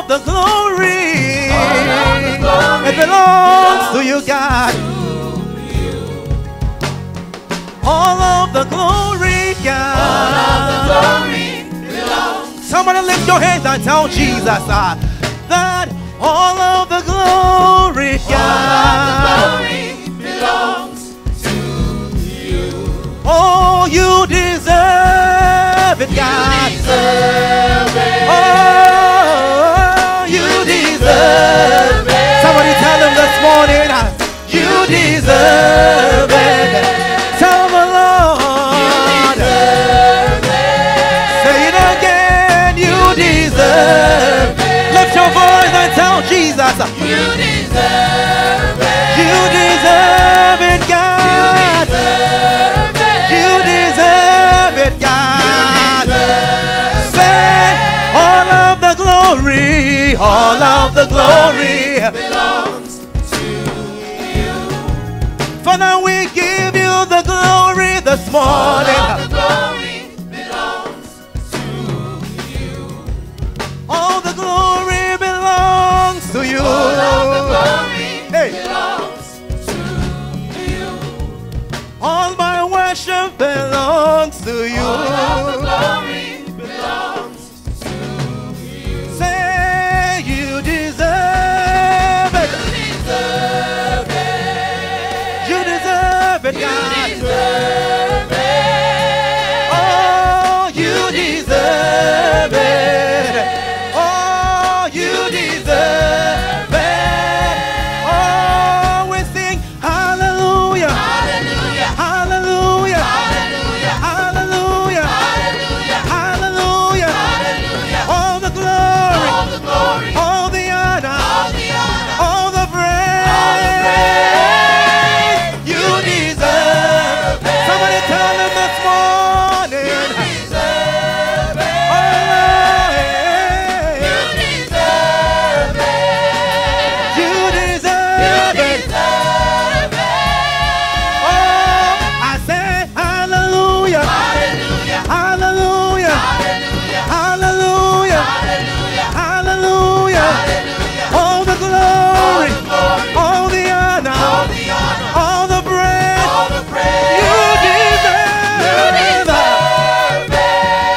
of the glory, it belongs to you, God. All of the glory, God. All of the glory belongs. Somebody lift your hands and tell Jesus that all of the glory, God. All of the glory belongs to you. Oh, you deserve it, God. You deserve it. Oh, you deserve it. Somebody tell him this morning, you deserve it. Tell the Lord. You deserve it. Say it again, you deserve it. Lift your voice and tell Jesus. You deserve it. You deserve it, God. You deserve it, God. Say, all of the glory, all of the glory belongs to you. Father, we give you the glory this morning. All of the glory belongs to you. All the glory belongs to you. All of the glory Hey. belongs to you. All my worship belongs to you. All of the glory belongs to you. Say, you deserve it. You deserve it. You deserve it, You God. deserve it. Oh, you deserve it. Oh, you deserve it. Oh, we sing hallelujah. Hallelujah. Hallelujah. Hallelujah. Hallelujah. Hallelujah. Hallelujah. Hallelujah. All the glory. All the glory. All the honor. All the honor. All the praise. All the praise. You deserve it. Somebody tell them this morning. You deserve it. Oh, You yeah. deserve it. You You deserve it. deserve it. Oh, I say hallelujah. Hallelujah. Hallelujah. Hallelujah. Hallelujah. Hallelujah. Hallelujah. Hallelujah. All the glory. All the glory. All the honor. All the honor. All the praise. All the praise. You deserve You it. deserve it.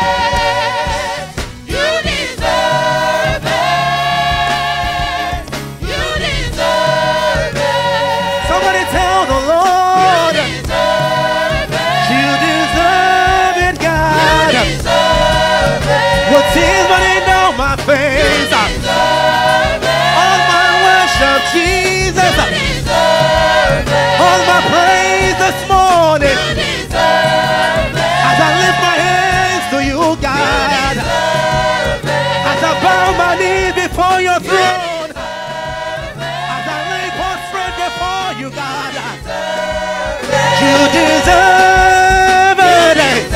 You deserve it. You deserve it. Somebody tell the Lord. You deserve it. You deserve it, God. You deserve it. With tears running down my face. Deserve it. All my worship, Jesus. Deserve it. All my praise this morning. You deserve it. As I lift my hands to you, God. Deserve it. As I bow my knees before your throne. As I lay prostrate before you, God. You deserve it.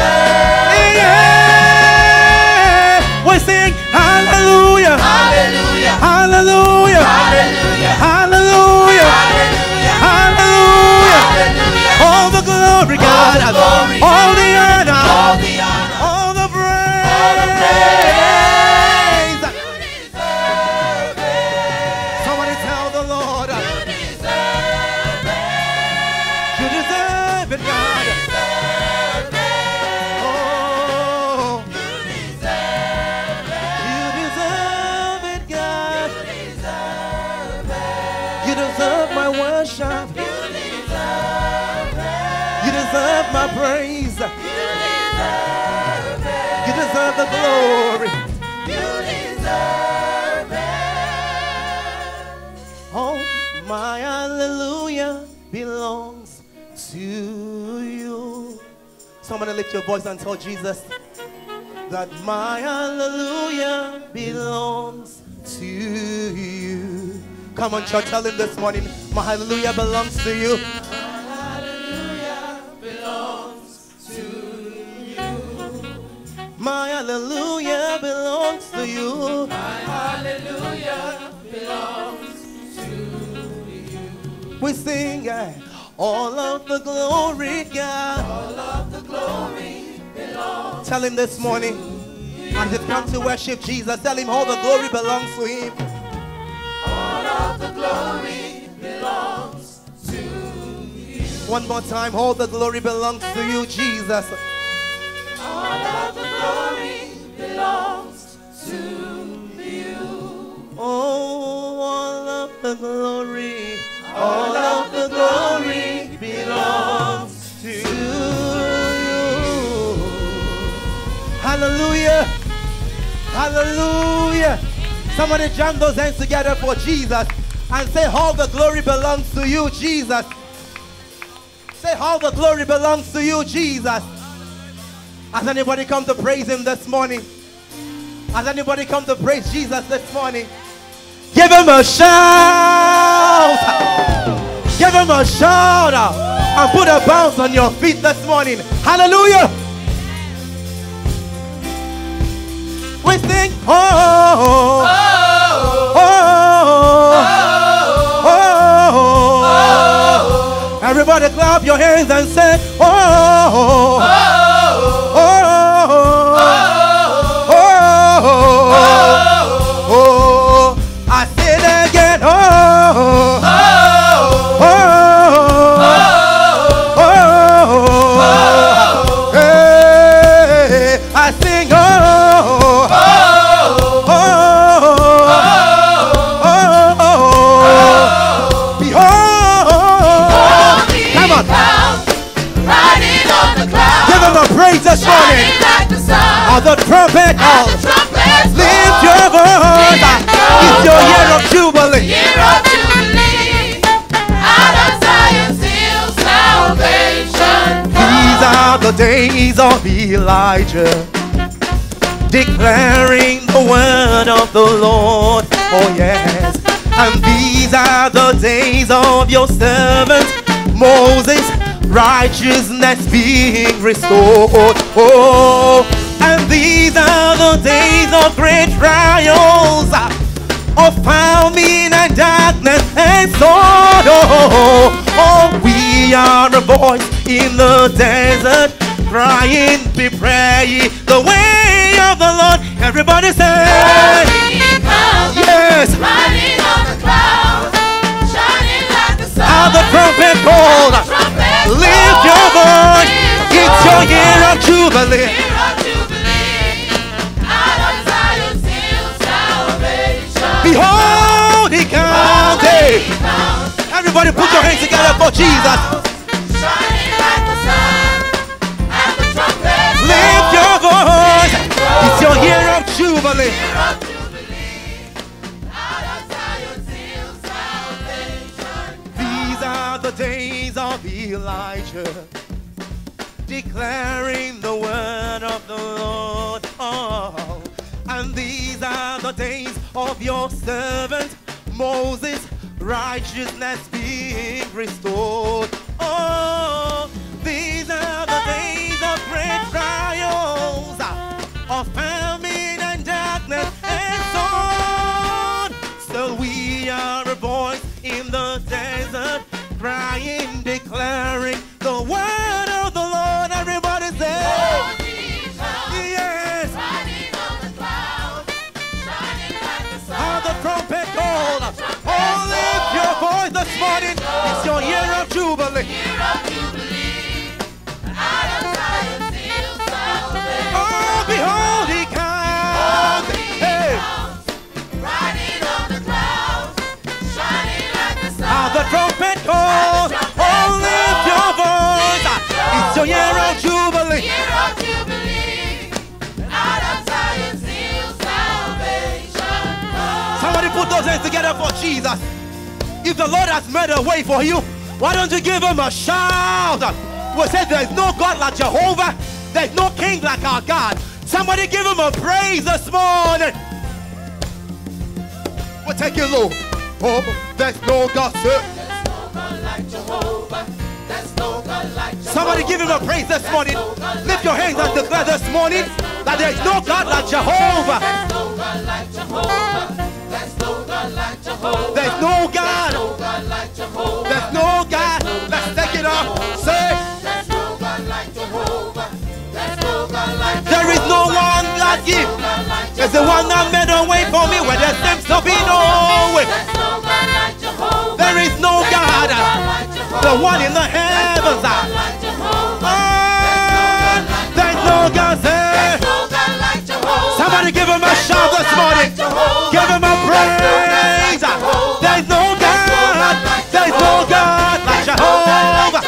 Yeah. We sing hallelujah. Hallelujah. Hallelujah. Hallelujah. Hallelujah. Hallelujah. Hallelujah. Hallelujah. All the glory, God. All the glory. All the honor. All the honor. All the praise. All the praise. You deserve it. Somebody tell the Lord. You deserve it. You deserve it, God. You deserve it. Oh, You deserve it. you deserve it, God. You deserve it. You deserve my worship. You deserve it. You deserve my praise. You deserve it. You deserve the glory. You deserve it. Oh, my hallelujah belongs to you. Somebody lift your voice and tell Jesus that my hallelujah belongs to you. Come on, church, tell him this morning, my hallelujah belongs to you. Hallelujah belongs to you. My hallelujah belongs to you. My hallelujah belongs to you. We sing all of the glory, God. All of the glory belongs. Tell him this morning, As you come to worship Jesus, tell him all the glory belongs to him. All of the glory belongs to you. One more time, all the glory belongs to you, Jesus. All of the glory belongs to you. Oh, all of the glory, all of the glory belongs to you. Hallelujah. Hallelujah. Somebody jam those hands together for Jesus and say, all the glory belongs to you, Jesus. Say, all the glory belongs to you, Jesus. Has anybody come to praise him this morning? Has anybody come to praise Jesus this morning? Give him a shout. Give him a shout and put a bounce on your feet this morning. Hallelujah. We sing, oh, oh, oh, oh, oh. Everybody clap your hands and say, oh, oh, oh, oh, oh. I say it again, oh, oh, oh, oh. Hey, I sing, oh, praise this morning. Like the sun, of the trumpet call. Lift your voice. It's your year of jubilee. Year of jubilee. Out of Zion's hill, salvation. These are the days of Elijah, declaring the word of the Lord. Oh yes. And these are the days of your servant Moses, righteousness being restored. Oh, and these are the days of great trials, of famine and darkness and sorrow. Oh, we are a voice in the desert, crying, prepare ye the way of the Lord. Everybody say, yes. Riding on the clouds, shining like the sun. How the trumpet called. Lift your voice. It's your year of jubilee. Year of jubilee. Out of Zion's hill, salvation. Behold, he comes. Everybody put your hands together for Jesus. Shining like the sun. And the trumpet. Lift your voice. It's your year of jubilee. Year of jubilee. Out of Zion's hill, salvation. These are the days of Elijah, declaring the word of the Lord. Oh, and these are the days of your servant Moses, righteousness being restored. Oh, these are the days of great trials, of famine and darkness and sorrow. So we are a voice in the desert, crying, declaring the word of the Lord. Everybody say, yes. Riding on the clouds, shining like the sun. How the trumpet called. Oh, lift your voice this morning. It's your year of jubilee. Year of jubilee. Out of Zion's hill, salvation. Oh, behold, he comes. Hey. Riding on the clouds, shining like the sun. How the trumpet called. Oh, lift your voice. It's your year of jubilee. Year of jubilee. Out of Zion's hill, salvation. Somebody put those hands together for Jesus. If the Lord has made a way for you, why don't you give him a shout? We said there's no God like Jehovah. There's no king like our God. Somebody give him a praise this morning. We'll take it low. Oh, there's no God, sir. There's no God like Jehovah. There's no God like Jehovah. Somebody give him a praise this morning. Lift your hands and declare this morning that there's no God like Jehovah. There's no God like Jehovah. There's no God like Jehovah. There's no God. No God like Jehovah. There's no God. Let's take it off. Say, There's no God like Jehovah. There's no God like Jehovah. there is no one like him. No God It's the one that made a way for me where there seems to be no way. There is no God, the one in the heavens. There's no God there. Somebody give him a shout this morning. Give him a praise. There's no God. There's no God like Jehovah.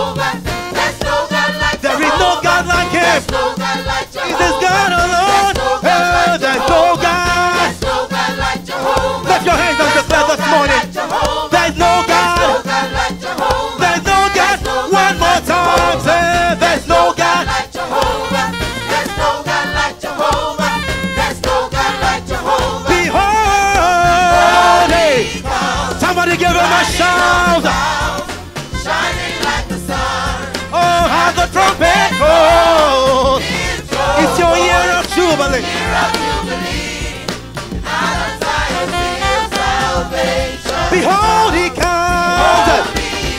There is no God like him. He's this God alone. There's no God. Lift your hands and declare this morning. There's no God. There's no God. One more time. Say there's no God. Behold, hey. Somebody give him a shout. Shining like the sun. Oh, how the trumpet goes. It's your year of jubilee. Behold, he comes.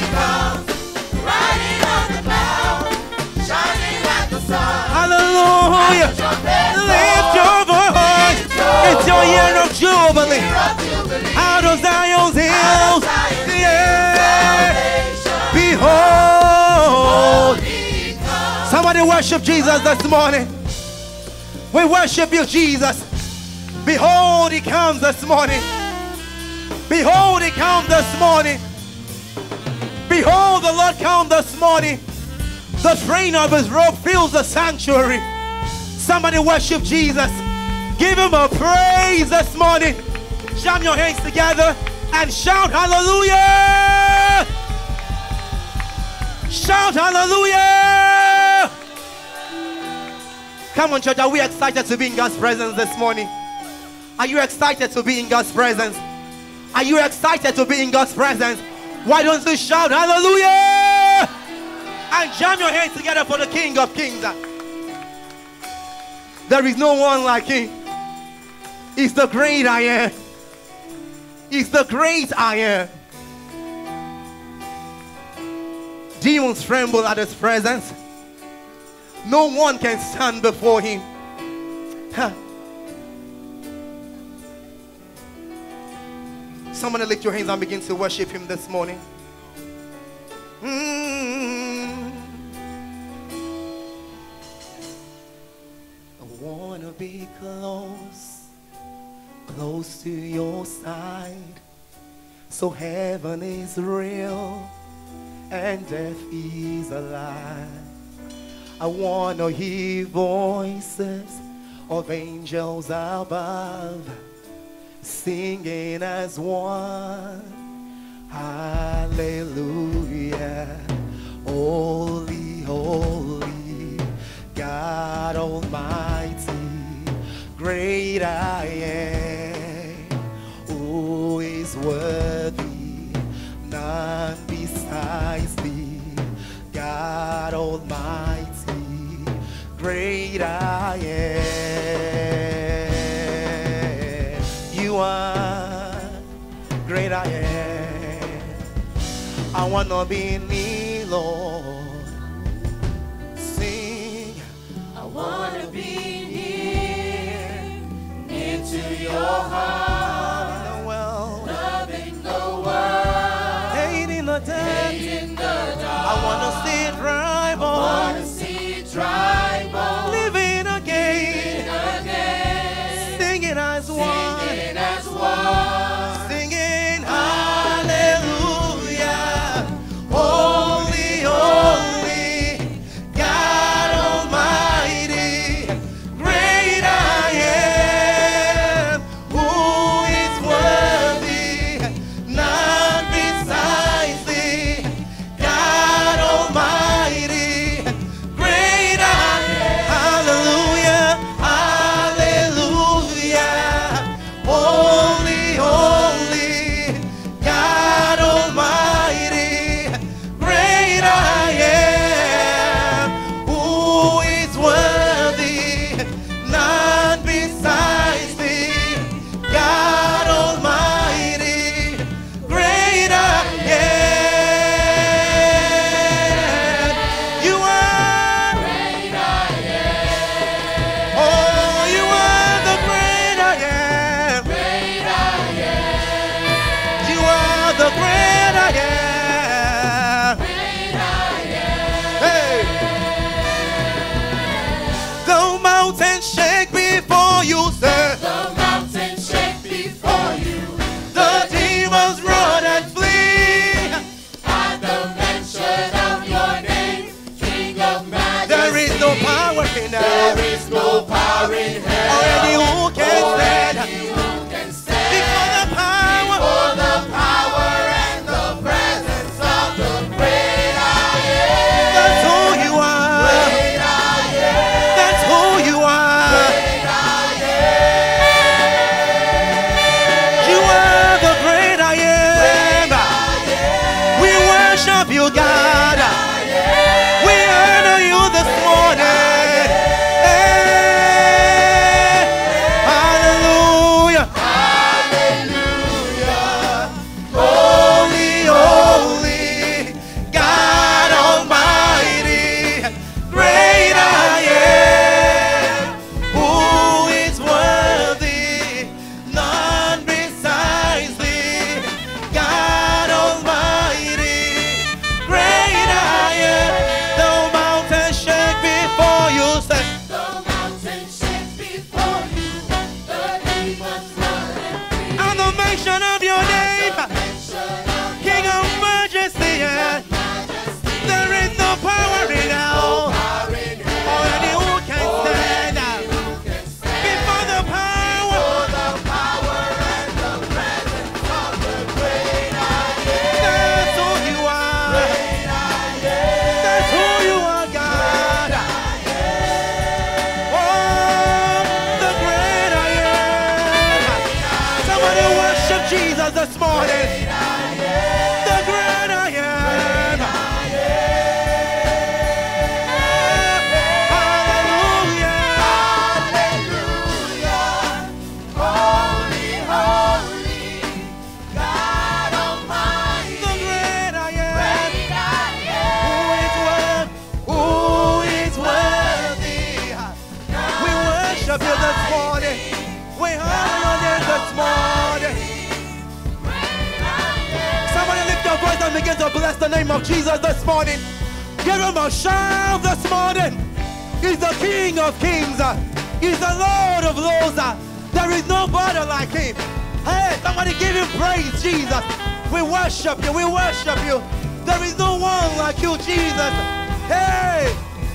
Riding on the cloud, shining like the sun. Hallelujah. Lift your voice. It's your year of jubilee. Out of Zion's hills. Yeah. Behold. Somebody worship Jesus this morning. We worship you, Jesus. Behold, he comes this morning. Behold, he comes this morning. Behold, the Lord comes this morning. The train of his robe fills the sanctuary. Somebody worship Jesus. Give him a praise this morning. Jam your hands together and shout hallelujah. Shout hallelujah. Come on, church, are we excited to be in God's presence this morning? Are you excited to be in God's presence? Are you excited to be in God's presence? Why don't you shout hallelujah and jam your hands together for the King of Kings? There is no one like him. He's the great I am. He's the great I am. Demons tremble at his presence. No one can stand before him. Huh. Somebody lift your hands and begin to worship him this morning. I want to be close to your side. So heaven is real and death is a lie. I want to hear voices of angels above, singing as one. Hallelujah. Holy, holy, God Almighty, great I am. Who is worthy? None besides thee. God Almighty, great I am. You are great I am. I want to be near, Lord. Sing. I want to be near to your heart, loving the world, hating the dark. I want to see it drive on. I want to see it drive on. Living again, singing as one. Singing hallelujah. Holy, holy, God Almighty, great I am. Who the great I am. Hey. The mountains shake before you, sir. The mountains shake before you. The demons run and flee. At the mention of your name, King of Majesty. There is no power in hell. There is no power in hell. Or any who can stand. Who can stand Before the power. before the power and the presence of the great I am. That's who you are. Great I am. That's who you are. Great I You are the great I am. We worship you, God. We honor you this morning. Hey. Hallelujah. Hallelujah. Holy, holy, God Almighty, great I am. Who is worthy? None besides thee. God Almighty, great I am. The mountains shake before you. Say, The mountains shake before you. The demons run and flee. on the mention of your name, Mention of King of Majesty, yeah. Majesty. There is no power in hell. Power in hell. Or any who can stand Who can stand before the power. for the power and the presence of the great I That's who you are. That's who you are, God. Oh, the great I am. Somebody worship Jesus this morning. The great I am. Hallelujah. am. Holy, holy, God Almighty. The great I am. Great I am. Who is worthy? We worship you this morning. We honor your name this morning. Somebody lift your voice and begin to bless the name of Jesus this morning. Give him a shout this morning. He's the King of Kings. He's the Lord of Lords. There is nobody like him. Hey, somebody give him praise, Jesus. We worship you. We worship you. There is no one like you, Jesus. Hey.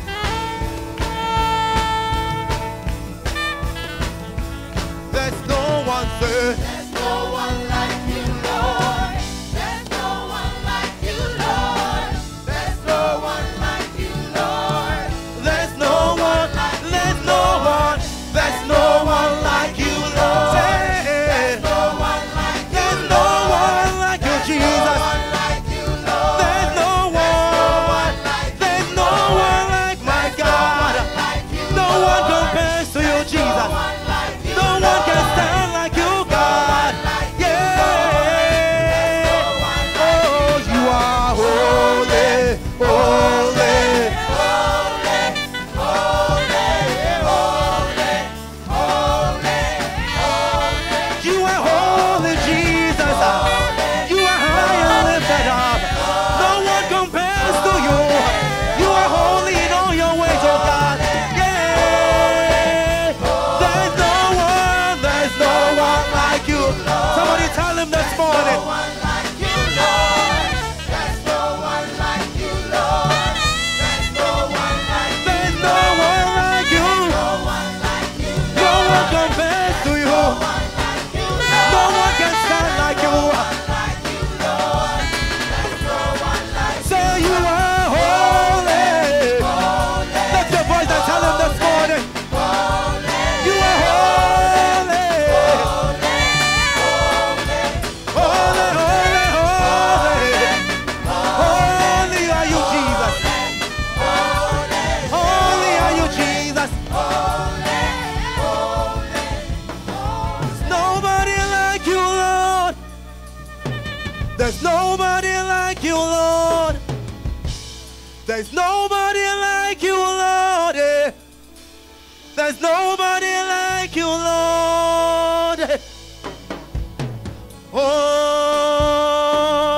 There's no one, sir. There's no one like you, Lord. There's no one like you, Lord. There's no one like you, Lord. There's no one, there's no one, there's no one like you, Lord. There's no one like you, There's no one like you, Jesus. like you, Lord. There's no one, there's no one like my God. Like you, No one compares to you, Jesus. No one can stand like you, God. Yeah. Oh, you are holy, holy. You are holy, Jesus. You are high and lifted up. No one compares to you. You are holy in all your ways, oh God. Yeah. There's no one like you. Somebody tell him this morning. There's no one like you. No one compares to you. No one can stand like you. Say you are holy. Lift your voice and tell him this morning. You are holy. Holy, holy, holy. Holy are you, Jesus. Holy are you, Jesus. There's nobody like you, Lord. There's nobody like you, Lord. There's nobody like you, Lord. Yeah. There's nobody like you, Lord. Oh.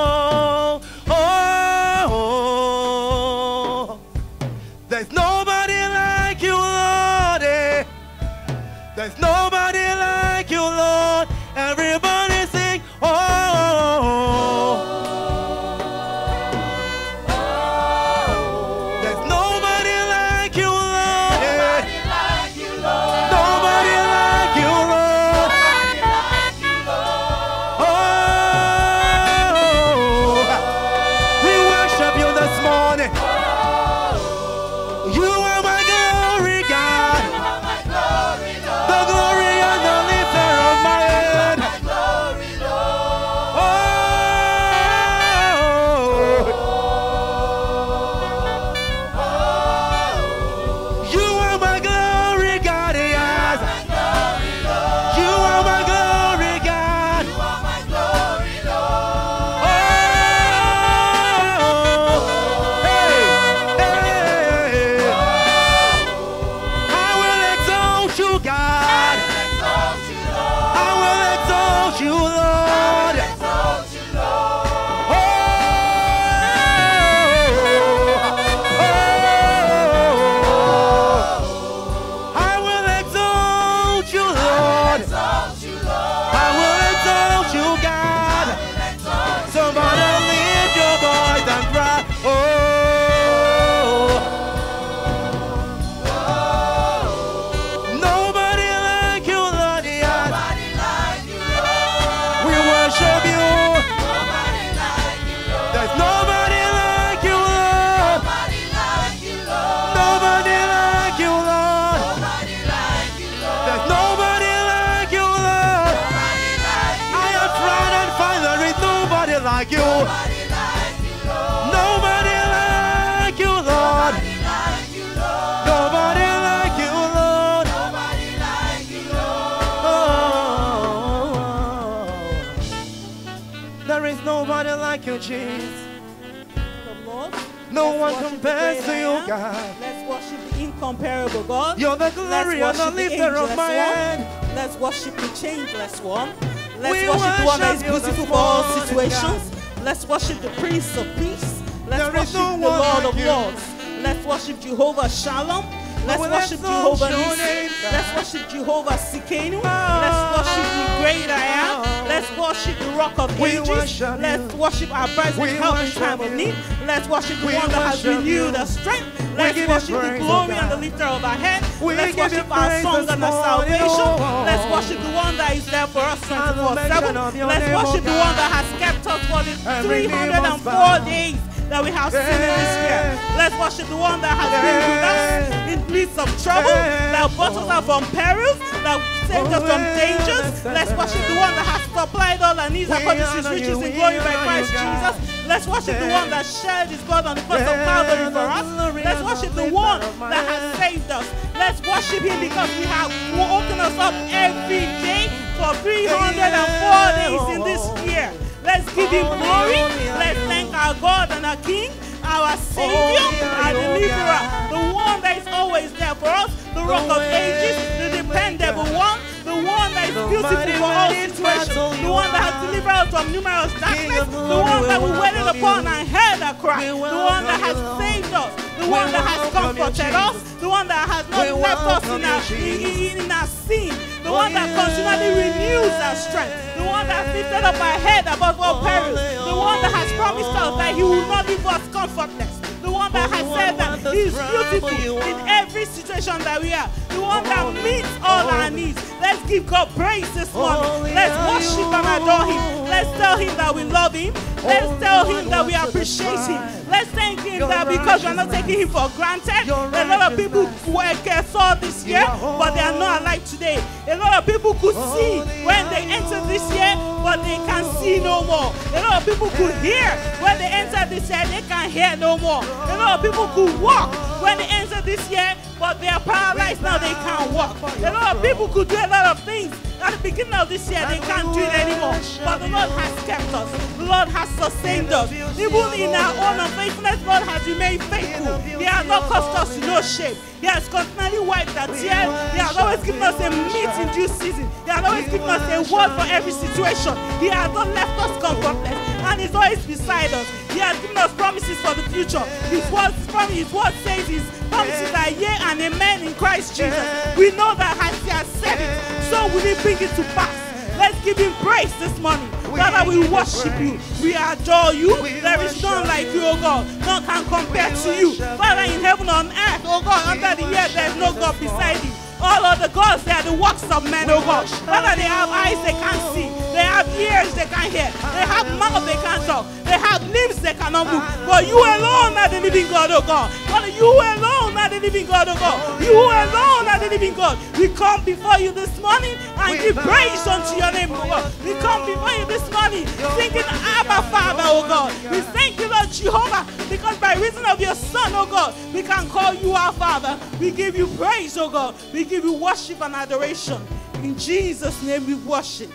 Nobody like you. Nobody like you, Lord. Nobody like you, Lord. Nobody like you, Lord. Nobody like you, Lord. Nobody like you, Lord. Oh, there is nobody like you, Jesus. The Lord. No Let's one worship compares the to great you, I am. God. Let's worship the incomparable God. You're the Let's glory and the worship the lifter of ageless my one. head. Let's worship the changeless one. Let's We worship the one that is worship you this beautiful for all morning, situations. Let's worship the Prince of Peace. Let's There is worship no the one Lord like of you. Lords. Let's worship Jehovah Shalom. Let's Well, worship let's Jehovah worship your Nissi. name, God. Let's worship Jehovah Sikenu. Let's worship the great I am. Let's worship the Rock of We Ages. worship Let's you. worship our present We help in worship time of you. need. Let's worship the We one that has worship renewed you. our strength. We Let's give you worship the praise, oh glory and the God. lifter of our head. We Let's give you worship our praise song this and our morning, salvation. oh. Let's worship the one that is there for us And the 24/7. mention of your Let's name, oh worship the God. one that has kept us for the Every knee must 304 bow. days that we have seen in this year. Let's worship the one that has been with us in midst of trouble, that brought us out from perils, that saved us from dangers. Let's worship the one that has supplied all our needs We according to his honor riches you, in we glory by honor Christ you, God. Jesus. Let's worship the one that shed his blood on the cross of Calvary for us. Let's worship the one that has saved us. Let's worship him because we have woken us up every day for 304 days in this year. Let's give him glory. Let's thank our God and our King, our Savior, our Deliverer, the one that is always there for us, the Rock of Ages, the dependable one, the one that is beautiful for all situations, the one that has delivered us from numerous darkness, the one that we waited upon and heard our cry, the one that has saved us, the one that has comforted us, the one that has not left us in our sin, the one that continually renews our strength, the one that has lifted up our head above all perils, the one that has promised us that he will not leave us comfortless, the one that has said that he is beautiful in every situation that we are, the one that meets all our needs. Let's give God praise this morning. Let's worship and adore him. Let's tell him that we love him. Let's tell him that we appreciate him. Let's thank him that because we're not taking him for granted. A lot of people saw this year, but they are not alive today. A lot of people could see when they entered this year, but they can see no more. A lot of people could hear when they entered this year, they can hear no more. A lot of people could walk when they entered this year, but they are paralyzed now, they can't walk. A lot of people could do a lot of things. At the beginning of this year, they can't do it anymore. But the Lord has kept us. The Lord has sustained us. Even in our own unfaithfulness, the Lord has remained faithful. He has not caused us to no shame. He has continually wiped our tears. He has always given us a meat in due season. He has always given us a word for every situation. He has not left us comfortless. And he's always beside us. He has given us promises for the future. His word says his promises are yea and amen in Christ Jesus. We know that as he has said it, so will he bring it to pass. Let's give him praise this morning. Father, we worship you. We adore you. There is none like you, oh God. None can compare to you. Father, in heaven and earth, oh God, under the earth, there is no God beside you. All of the gods, they are the works of men, oh God. Father, they have eyes they can't see. They have ears they can't hear. They have mouth they can't talk. They have limbs they cannot move. But you alone are the living God, oh God. Father, you alone are the living God, oh God. You alone are the living God. We come before you this morning and give praise unto your name, oh God. We come before you this morning singing Abba Father, oh God. We thank you, Lord Jehovah, because by reason of your Son, oh God, we can call you our Father. We give you praise, oh God. We give you worship and adoration. In Jesus' name we worship.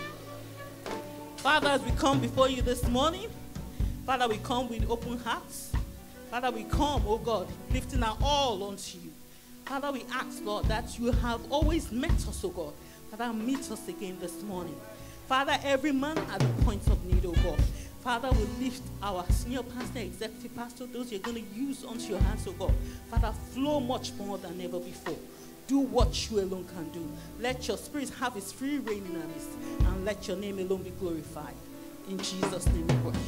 Father, as we come before you this morning, Father, we come with open hearts. Father, we come, oh God, lifting our all unto you. Father, we ask, Lord, that you have always met us, oh God. Father, meet us again this morning. Father, every man at the point of need, oh God. Father, we lift our senior pastor, executive pastor, those you're going to use onto your hands, oh God. Father, flow much more than ever before. Do what you alone can do. Let your spirit have its free reign in our midst, and let your name alone be glorified. In Jesus' name we worship.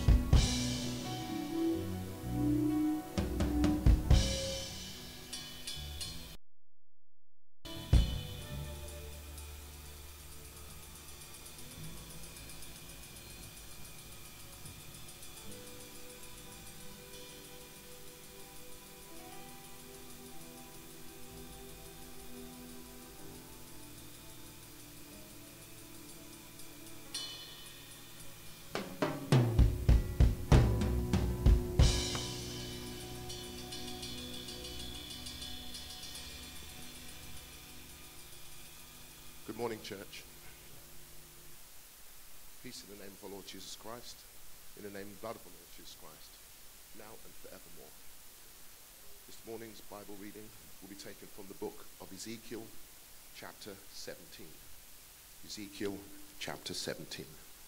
church. Peace in the name of our Lord Jesus Christ, in the name and blood of our Lord Jesus Christ, now and forevermore. This morning's Bible reading will be taken from the book of Ezekiel, chapter 17. Ezekiel, chapter 17.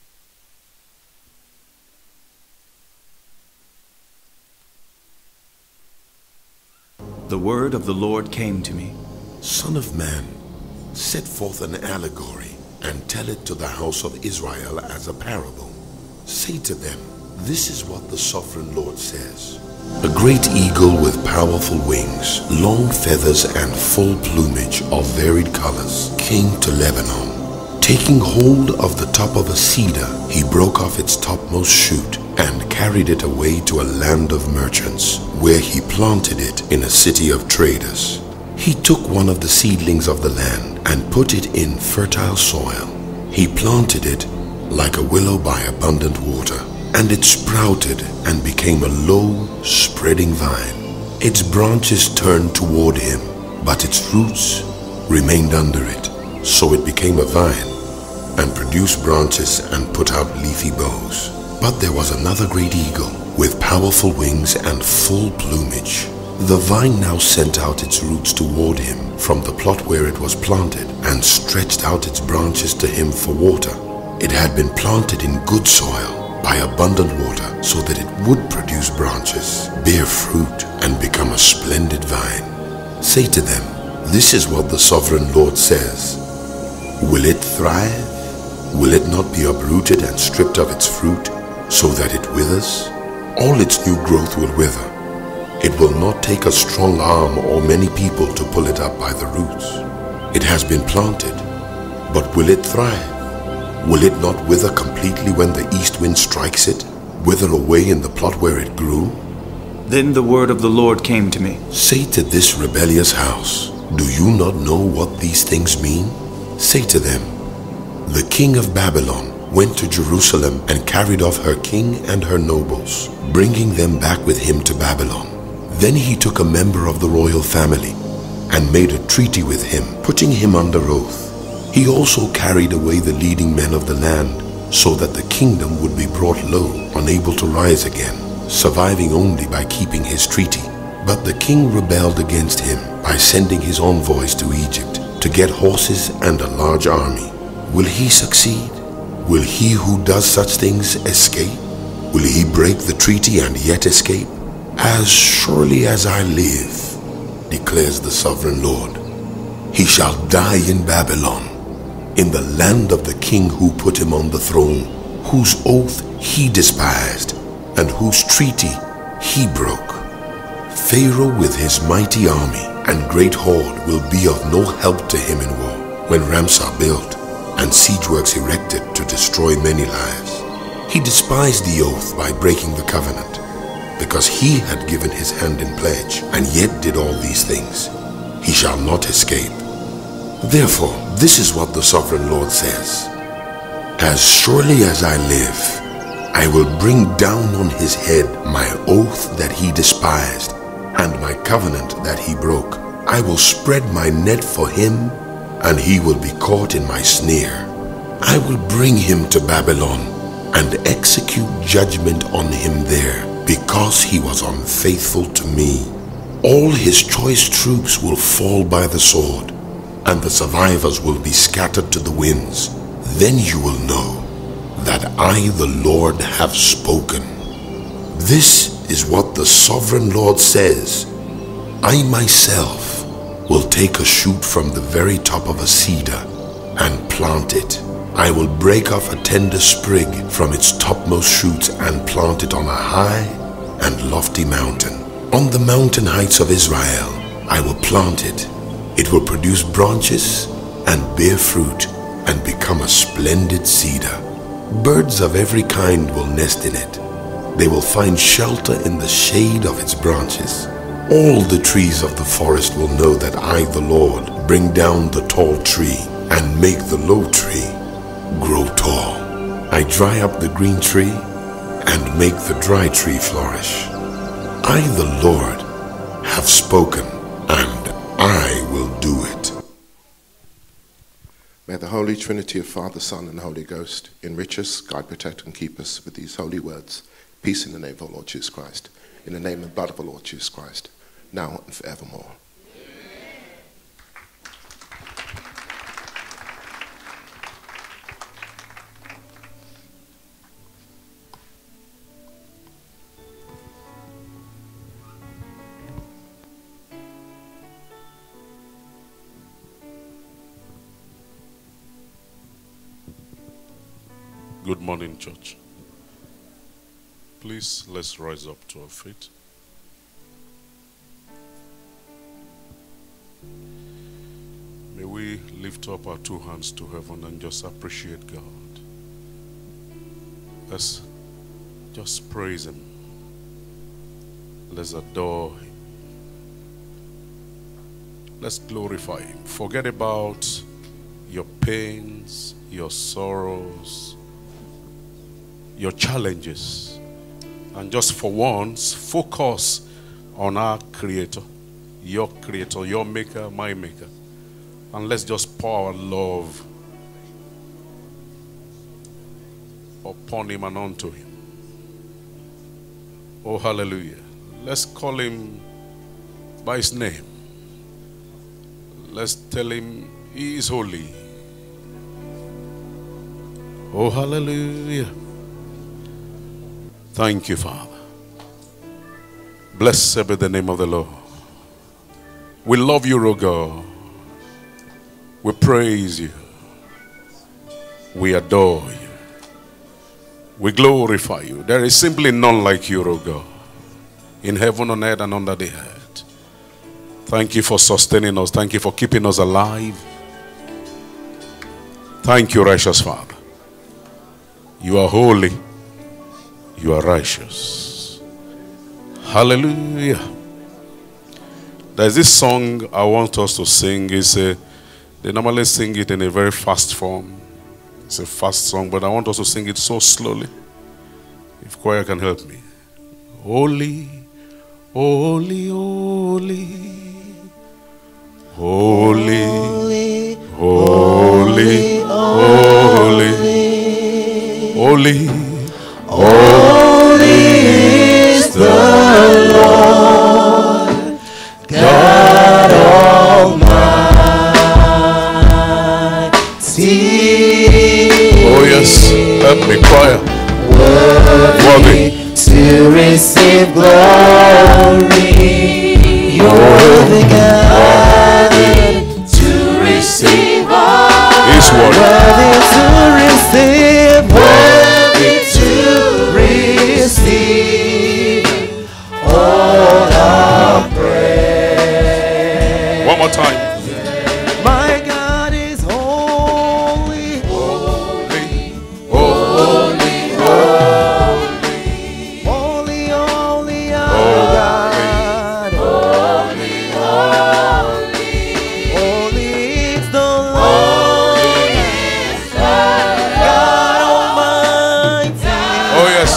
The word of the Lord came to me. Son of man, set forth an allegory and tell it to the house of Israel as a parable. Say to them, this is what the sovereign Lord says. A great eagle with powerful wings, long feathers and full plumage of varied colors came to Lebanon. Taking hold of the top of a cedar, he broke off its topmost shoot and carried it away to a land of merchants, where he planted it in a city of traders. He took one of the seedlings of the land and put it in fertile soil. He planted it like a willow by abundant water, and it sprouted and became a low, spreading vine. Its branches turned toward him, but its roots remained under it. So it became a vine and produced branches and put out leafy boughs. But there was another great eagle with powerful wings and full plumage. The vine now sent out its roots toward him from the plot where it was planted and stretched out its branches to him for water. It had been planted in good soil by abundant water so that it would produce branches, bear fruit, and become a splendid vine. Say to them, this is what the sovereign Lord says. Will it thrive? Will it not be uprooted and stripped of its fruit so that it withers? All its new growth will wither. It will not take a strong arm or many people to pull it up by the roots. It has been planted, but will it thrive? Will it not wither completely when the east wind strikes it, wither away in the plot where it grew? Then the word of the Lord came to me. Say to this rebellious house, do you not know what these things mean? Say to them, the king of Babylon went to Jerusalem and carried off her king and her nobles, bringing them back with him to Babylon. Then he took a member of the royal family and made a treaty with him, putting him under oath. He also carried away the leading men of the land, so that the kingdom would be brought low, unable to rise again, surviving only by keeping his treaty. But the king rebelled against him by sending his envoys to Egypt to get horses and a large army. Will he succeed? Will he who does such things escape? Will he break the treaty and yet escape? As surely as I live, declares the sovereign Lord, he shall die in Babylon, in the land of the king who put him on the throne, whose oath he despised, and whose treaty he broke. Pharaoh with his mighty army and great horde will be of no help to him in war, when ramps are built and siege works erected to destroy many lives. He despised the oath by breaking the covenant, because he had given his hand in pledge, and yet did all these things. He shall not escape. Therefore, this is what the sovereign Lord says. As surely as I live, I will bring down on his head my oath that he despised, and my covenant that he broke. I will spread my net for him, and he will be caught in my snare. I will bring him to Babylon, and execute judgment on him there, because he was unfaithful to me. All his choice troops will fall by the sword, and the survivors will be scattered to the winds. Then you will know that I, the Lord, have spoken. This is what the sovereign Lord says. I myself will take a shoot from the very top of a cedar and plant it. I will break off a tender sprig from its topmost shoots and plant it on a high and lofty mountain. On the mountain heights of Israel, I will plant it. It will produce branches and bear fruit and become a splendid cedar. Birds of every kind will nest in it. They will find shelter in the shade of its branches. All the trees of the forest will know that I, the Lord, bring down the tall tree and make the low tree grow tall. I dry up the green tree and make the dry tree flourish. I, the Lord, have spoken, and I will do it. May the Holy Trinity of Father, Son, and Holy Ghost enrich us, guide, protect, and keep us with these holy words. Peace in the name of our Lord Jesus Christ. In the name and blood of our Lord Jesus Christ, now and forevermore. Good morning, church. Please, let's rise up to our feet. May we lift up our two hands to heaven and just appreciate God. Let's just praise Him. Let's adore Him. Let's glorify Him. Forget about your pains, your sorrows, your challenges, and just for once focus on our Creator, your Maker, my Maker, and let's just pour our love upon Him and unto Him. Oh, hallelujah. Let's call Him by His name. Let's tell Him He is holy. Oh, hallelujah. Thank you, Father. Blessed be the name of the Lord. We love you, O God. We praise you. We adore you. We glorify you. There is simply none like you, O God, in heaven, on earth, and under the earth. Thank you for sustaining us. Thank you for keeping us alive. Thank you, righteous Father. You are holy. You are righteous. Hallelujah. There's this song I want us to sing. They normally sing it in a very fast form. It's a fast song, but I want us to sing it so slowly. If choir can help me. Holy, holy, holy, holy, holy, holy, holy, holy is the Lord God Almighty. Oh yes, help me choir. Worthy to receive glory. You're the God to receive all. His word. Worthy to receive. Worthy to receive all our praise. One more time. My God is holy. Holy, holy, holy, holy, holy, our God. Holy, holy, holy is the Lord God Almighty. Oh yes.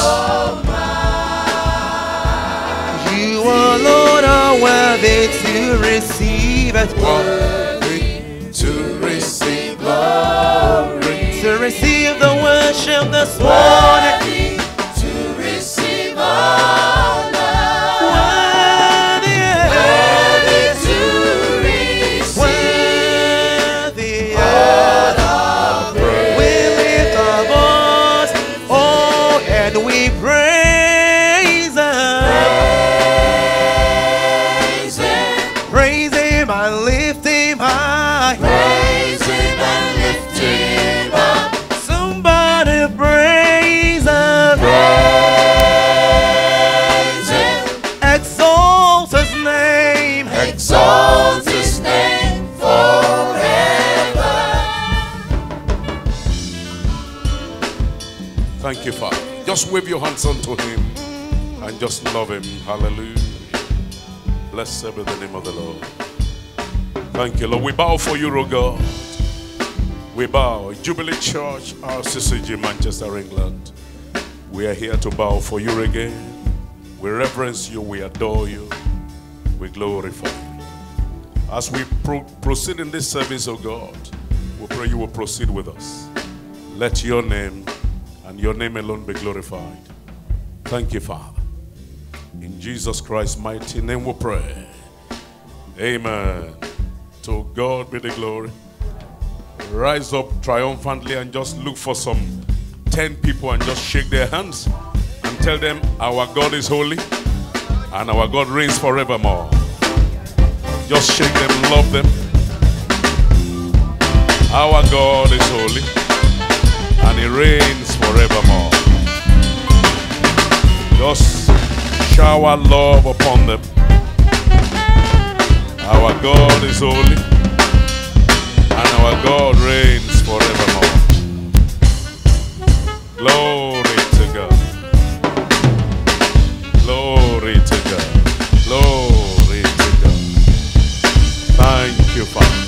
You alone are worthy to receive it. Worthy to receive glory. To receive the worship this morning. To receive honor. Worthy, worthy to receive. Worthy all our praise. We lift our voice, oh, and we praise Him. Praise Him and lift Him high. Praise Him and lift Him up. Somebody praise Him. Praise Him. Exalt His name. Exalt His name forever. Thank you, Father. Just wave your hands unto Him and just love Him. Hallelujah. Blessed be the name of the Lord. Thank you, Lord. We bow for you, O God. We bow. Jubilee Church, RCCG, Manchester, England. We are here to bow for you again. We reverence you. We adore you. We glorify you. As we proceed in this service, O God, We pray you will proceed with us. Let your name and your name alone be glorified. Thank you, Father. In Jesus Christ's mighty name we pray. Amen. To God be the glory. Rise up triumphantly and just look for some 10 people and just shake their hands and tell them our God is holy and our God reigns forevermore. Just shake them, love them. Our God is holy and He reigns forevermore. Just shower love upon them. Our God is holy and our God reigns forevermore. Glory to God. Glory to God. Glory to God. Thank you, Father.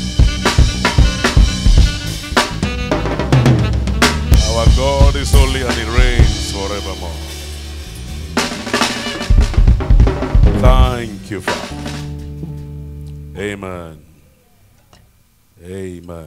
Our God is holy and He reigns forevermore. Thank you, Father. Amen. Amen.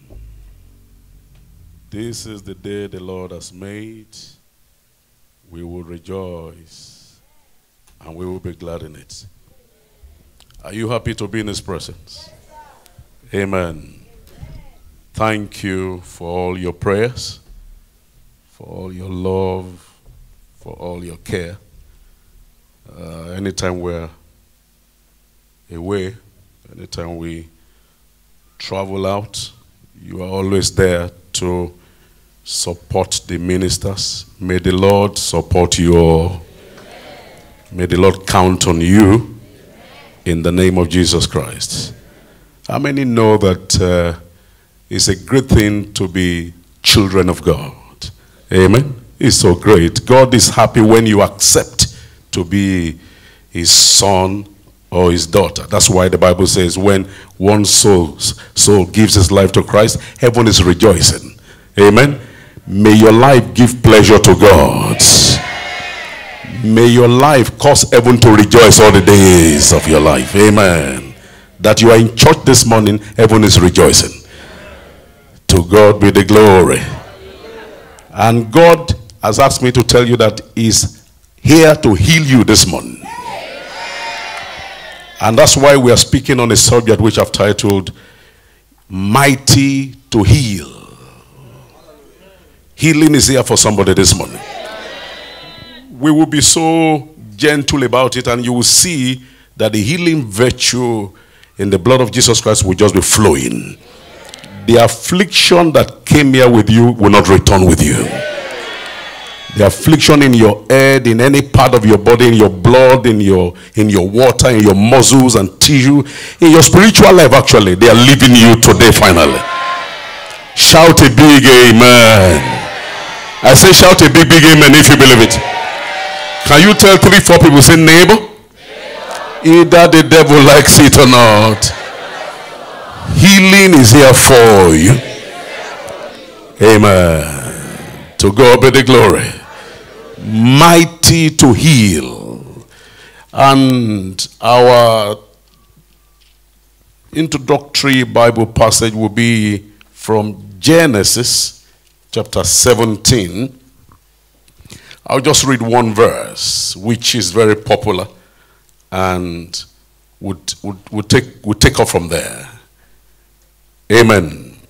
This is the day the Lord has made. We will rejoice and we will be glad in it. Are you happy to be in His presence? Amen. Thank you for all your prayers, for all your love, for all your care. Anytime we're away, anytime we travel out, you are always there to support the ministers. May the Lord support you all. May the Lord count on you in the name of Jesus Christ. How many know that it's a great thing to be children of God? Amen. It's so great. God is happy when you accept to be His son or His daughter. That's why the Bible says when one soul gives his life to Christ, heaven is rejoicing. Amen. May your life give pleasure to God. May your life cause heaven to rejoice all the days of your life. Amen. That you are in church this morning, heaven is rejoicing. To God be the glory. And God has asked me to tell you that He's here to heal you this morning. And that's why we are speaking on a subject which I've titled Mighty to Heal. Healing is here for somebody this morning. We will be so gentle about it, and you will see that the healing virtue in the blood of Jesus Christ will just be flowing. The affliction that came here with you will not return with you. The affliction in your head, in any part of your body, in your blood, in your water, in your muscles and tissue, in your spiritual life, actually, they are leaving you today finally. Shout a big amen. I say shout a big amen if you believe it. Can you tell 3-4 people, say neighbor? Either the devil likes it or not. Healing is here for you. Amen. To God be the glory. Mighty to heal. And our introductory Bible passage will be from Genesis chapter 17. I'll just read one verse, which is very popular, and we'll take off from there. Amen.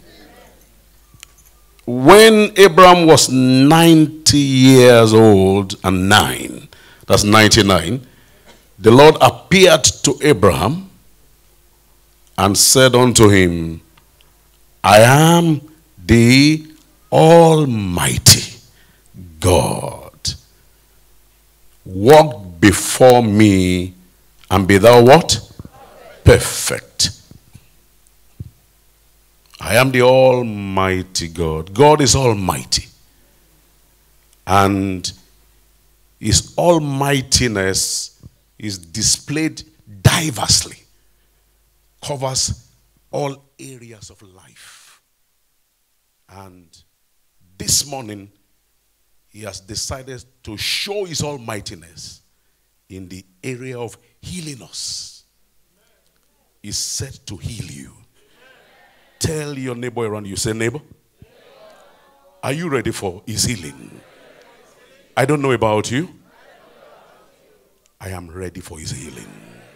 When Abraham was 90 years old and 9, that's 99, the Lord appeared to Abraham and said unto him, I am the Almighty God. Walk before me and be thou what? Perfect. I am the Almighty God. God is almighty. And His almightiness is displayed diversely. Covers all areas of life. And this morning, He has decided to show His almightiness in the area of healing us. He's set to heal you. Tell your neighbor around you. Say, neighbor, are you ready for his healing? I don't know about you. I am ready for his healing.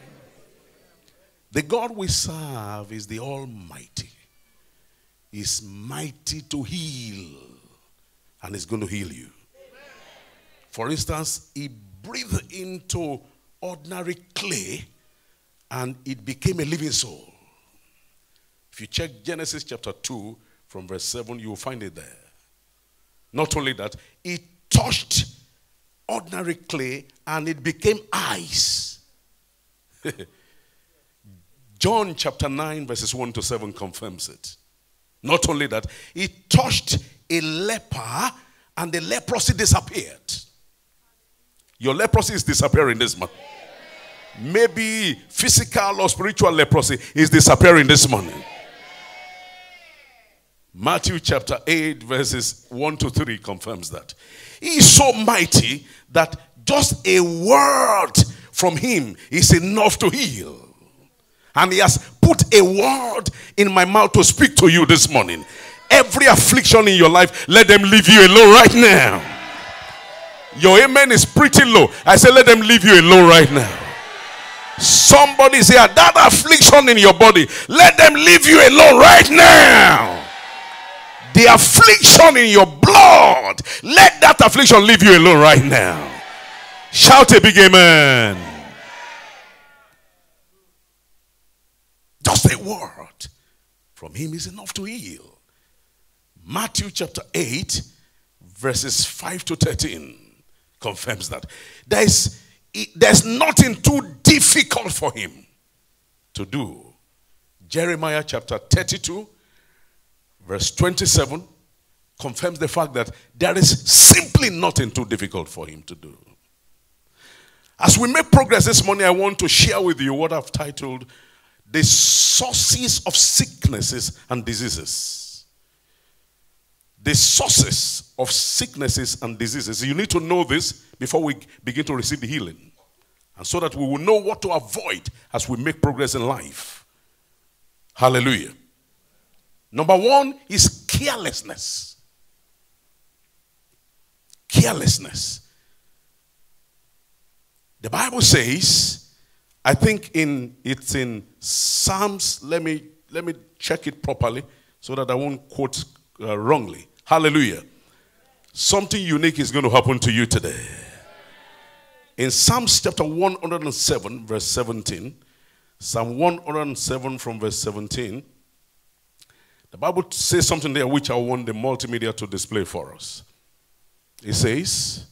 The God we serve is the Almighty. He's mighty to heal. And he's going to heal you. For instance, he breathed into ordinary clay and it became a living soul. If you check Genesis chapter 2 from verse 7, you will find it there. Not only that, he touched ordinary clay and it became ice. John chapter 9 verses 1 to 7 confirms it. Not only that, he touched a leper and the leprosy disappeared. Your leprosy is disappearing this month. Maybe physical or spiritual leprosy is disappearing this morning. Matthew chapter 8 verses 1 to 3 confirms that. He is so mighty that just a word from him is enough to heal. And he has put a word in my mouth to speak to you this morning. Every affliction in your life, let them leave you alone right now. Your amen is pretty low. I say let them leave you alone right now. Somebody say that affliction in your body, let them leave you alone right now. The affliction in your blood, let that affliction leave you alone right now. Shout a big amen. Just a word from him is enough to heal. Matthew chapter 8 verses 5 to 13 confirms that. There's nothing too difficult for him to do. Jeremiah chapter 32 verse 27 confirms the fact that there is simply nothing too difficult for him to do. As we make progress this morning, I want to share with you what I've titled the sources of sicknesses and diseases. The sources of sicknesses and diseases. You need to know this before we begin to receive the healing. And so that we will know what to avoid as we make progress in life. Hallelujah. Number one is carelessness. Carelessness. The Bible says, I think it's in Psalms, let me check it properly so that I won't quote wrongly. Hallelujah. Something unique is going to happen to you today. In Psalms chapter 107 verse 17, Psalm 107 from verse 17, the Bible says something there which I want the multimedia to display for us. It says,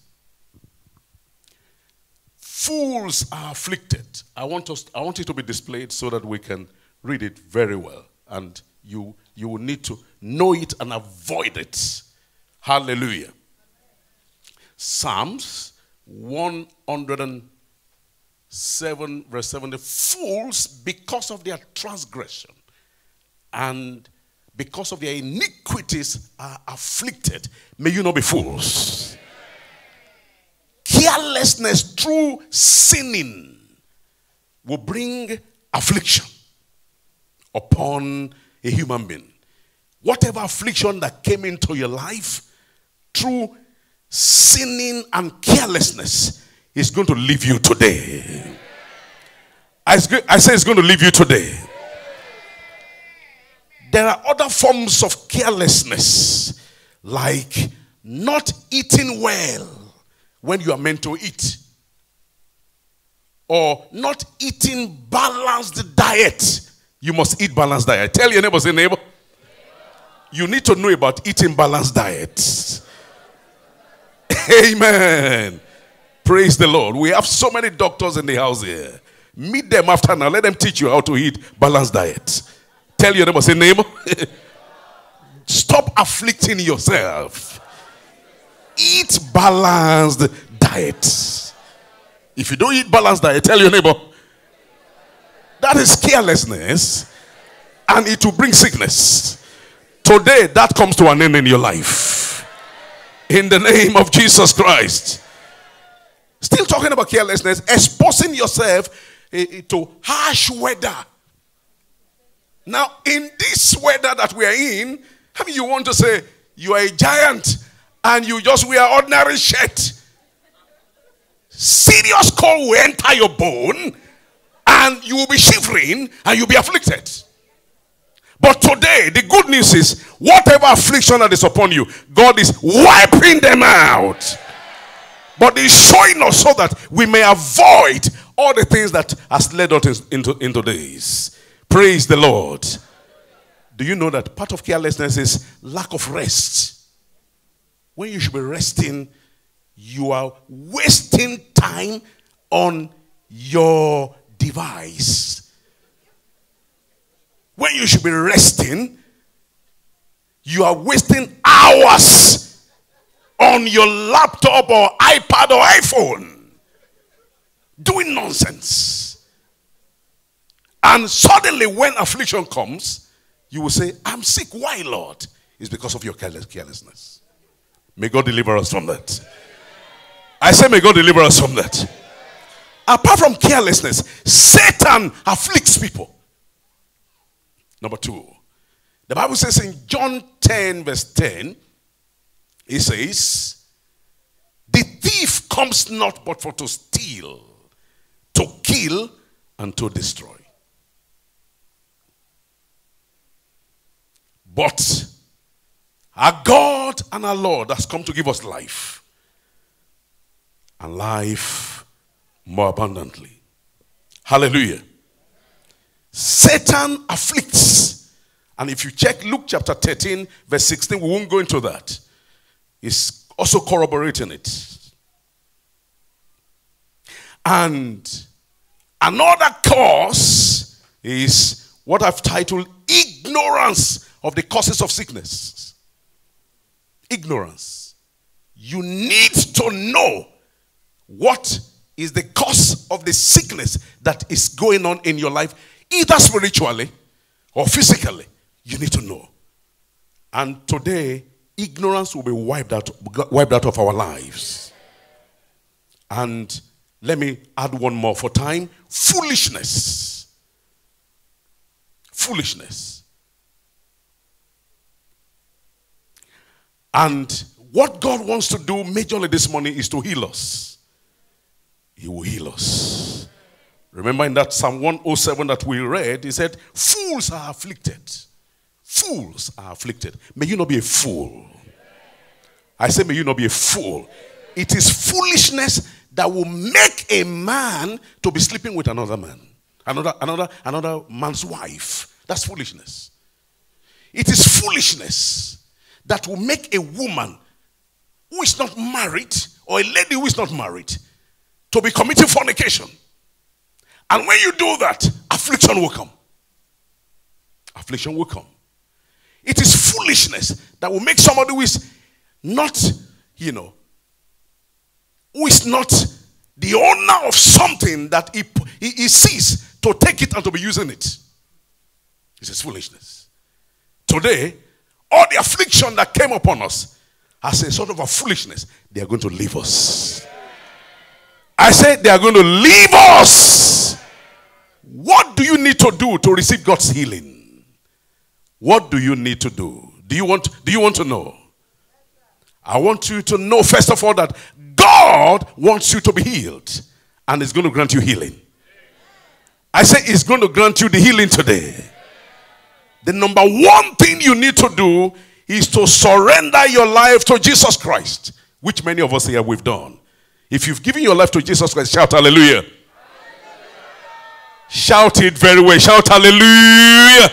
fools are afflicted. I want it to be displayed so that we can read it very well. And you will need to know it and avoid it. Hallelujah. Psalms 107 verse 7. The fools, because of their transgression and because of their iniquities, are afflicted. May you not be fools. Carelessness through sinning will bring affliction upon a human being. Whatever affliction that came into your life through sinning and carelessness is going to leave you today. I say it's going to leave you today. There are other forms of carelessness, like not eating well when you are meant to eat, or not eating balanced diet. You must eat balanced diet. Tell your neighbor, say neighbor, you need to know about eating balanced diet. Amen. Praise the Lord. We have so many doctors in the house here. Meet them after now. Let them teach you how to eat balanced diet. Tell your neighbor, say neighbor, stop afflicting yourself. Eat balanced diet. If you don't eat balanced diet, tell your neighbor, that is carelessness and it will bring sickness. Today, that comes to an end in your life. In the name of Jesus Christ. Still talking about carelessness, exposing yourself to harsh weather. Now, in this weather that we are in, how many you want to say you are a giant and you just wear ordinary shirt? Serious cold will enter your bone and you will be shivering and you'll be afflicted. But today, the good news is, whatever affliction that is upon you, God is wiping them out. But He's showing us so that we may avoid all the things that has led us into this. Praise the Lord. Do you know that part of carelessness is lack of rest? When you should be resting, you are wasting time on your device. When you should be resting, you are wasting hours on your laptop or iPad or iPhone doing nonsense. And suddenly when affliction comes, you will say, I'm sick. Why, Lord? It's because of your carelessness. May God deliver us from that. I say, may God deliver us from that. Apart from carelessness, Satan afflicts people. Number 2, the Bible says in John 10 verse 10, it says, the thief comes not but for to steal, to kill, and to destroy. But our God and our Lord has come to give us life, and life more abundantly. Hallelujah. Satan afflicts. And if you check Luke chapter 13 verse 16, we won't go into that. It's also corroborating it. And another cause is what I've titled ignorance of the causes of sickness. Ignorance. You need to know what is the cause of the sickness that is going on in your life, either spiritually or physically. You need to know. And today, ignorance will be wiped out of our lives. And let me add one more for time. Foolishness. Foolishness. And what God wants to do majorly this morning is to heal us. He will heal us. Remember in that Psalm 107 that we read, he said, fools are afflicted. Fools are afflicted. May you not be a fool. I say, may you not be a fool. It is foolishness that will make a man to be sleeping with another man. Another man's wife. That's foolishness. It is foolishness that will make a woman who is not married, or a lady who is not married, to be committing fornication. And when you do that, affliction will come. Affliction will come. It is foolishness that will make somebody who is not, who is not the owner of something that he sees, to take it and to be using it. It is foolishness. Today, all the affliction that came upon us as a sort of a foolishness, they are going to leave us. I said they are going to leave us. What do you need to do to receive God's healing? What do you need to do? Do you want to know? I want you to know, first of all, that God wants you to be healed, and is going to grant you healing. I say He's going to grant you the healing today. The number one thing you need to do is to surrender your life to Jesus Christ, which many of us here we've done. If you've given your life to Jesus Christ, shout hallelujah. Shout it very well. Shout hallelujah.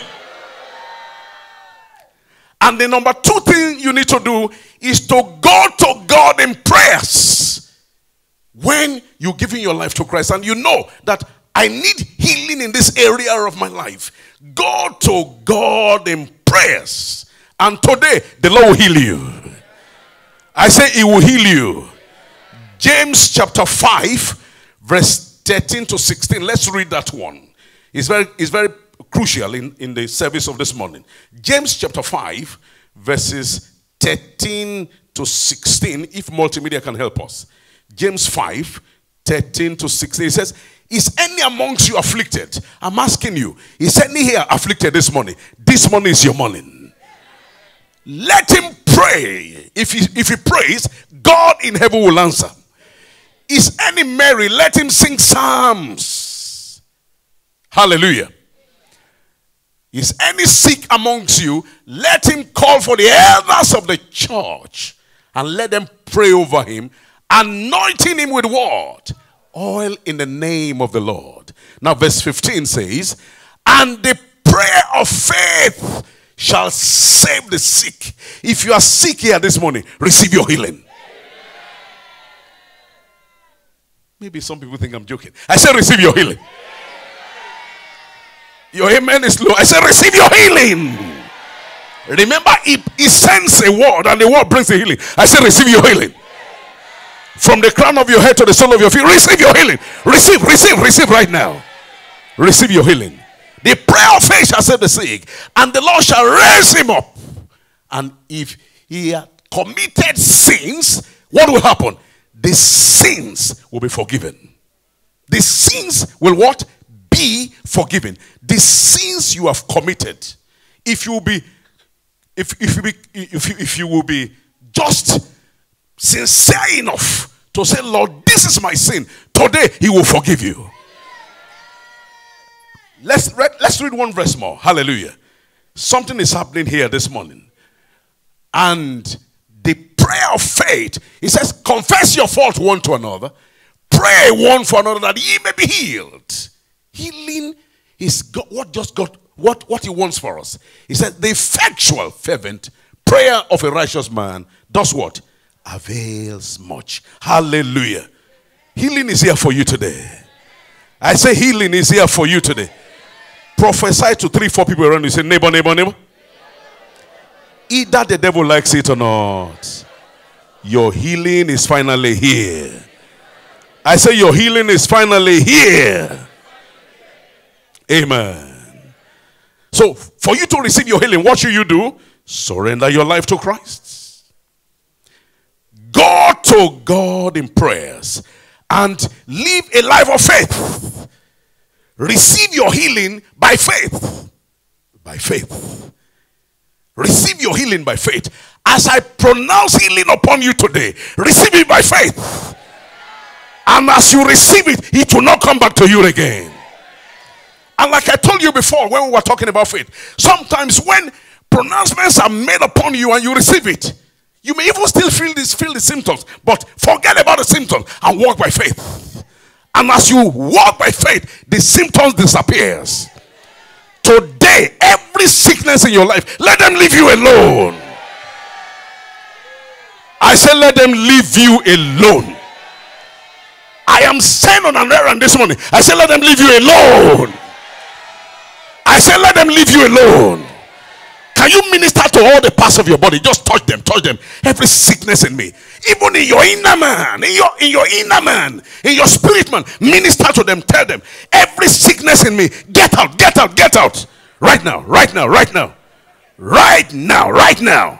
And the number two thing you need to do is to go to God in prayers. When you're giving your life to Christ and you know that I need healing in this area of my life, go to God in prayers. And today, the Lord will heal you. I say He will heal you. James chapter 5, verse 13 to 16. Let's read that one. It's very crucial in the service of this morning. James chapter 5, verses 13 to 16. If multimedia can help us. James 5, 13 to 16. It says, Is any amongst you afflicted? I'm asking you. Is any here afflicted this morning? This morning is your morning. Let him pray. If he prays, God in heaven will answer. Is any merry? Let him sing psalms. Hallelujah. Is any sick amongst you? Let him call for the elders of the church and let them pray over him, anointing him with what? Oil in the name of the Lord. Now verse 15 says, and the prayer of faith shall save the sick. If you are sick here this morning, receive your healing. Maybe some people think I'm joking. I said receive your healing. Your amen is low. I said receive your healing. Remember, he sends a word and the word brings the healing. I said receive your healing. From the crown of your head to the sole of your feet, receive your healing. Receive right now. Receive your healing. The prayer of faith shall save the sick, and the Lord shall raise him up. And if he had committed sins, what will happen? The sins will be forgiven. The sins will what? Be forgiven. The sins you have committed. If you will be just sincere enough to say, Lord, this is my sin, today he will forgive you. Let's read one verse more. Hallelujah. Something is happening here this morning. And the prayer of faith, it says, confess your fault one to another, pray one for another that ye may be healed. Healing is what he wants for us. He said, the effectual, fervent prayer of a righteous man does what? Avails much. Hallelujah. Healing is here for you today. I say healing is here for you today. Prophesy to 3-4 people around you. Say neighbor, neighbor, neighbor. Either the devil likes it or not, your healing is finally here. I say your healing is finally here. Amen. So for you to receive your healing, what should you do? Surrender your life to Christ. Go to God in prayers and live a life of faith. Receive your healing by faith. By faith. Receive your healing by faith. As I pronounce healing upon you today, receive it by faith. And as you receive it, it will not come back to you again. And like I told you before when we were talking about faith, sometimes when pronouncements are made upon you and you receive it, you may even still feel the symptoms, but forget about the symptoms and walk by faith. And as you walk by faith, the symptoms disappears. Today, every sickness in your life, let them leave you alone. I say let them leave you alone. I am sent on an errand this morning. I say let them leave you alone. I say let them leave you alone. Can you minister to all the parts of your body? Just touch them, touch them. Every sickness in me, even in your inner man, in your inner man, in your spirit man, minister to them. Tell them every sickness in me, get out, get out, get out. Right now, right now, right now, right now, right now.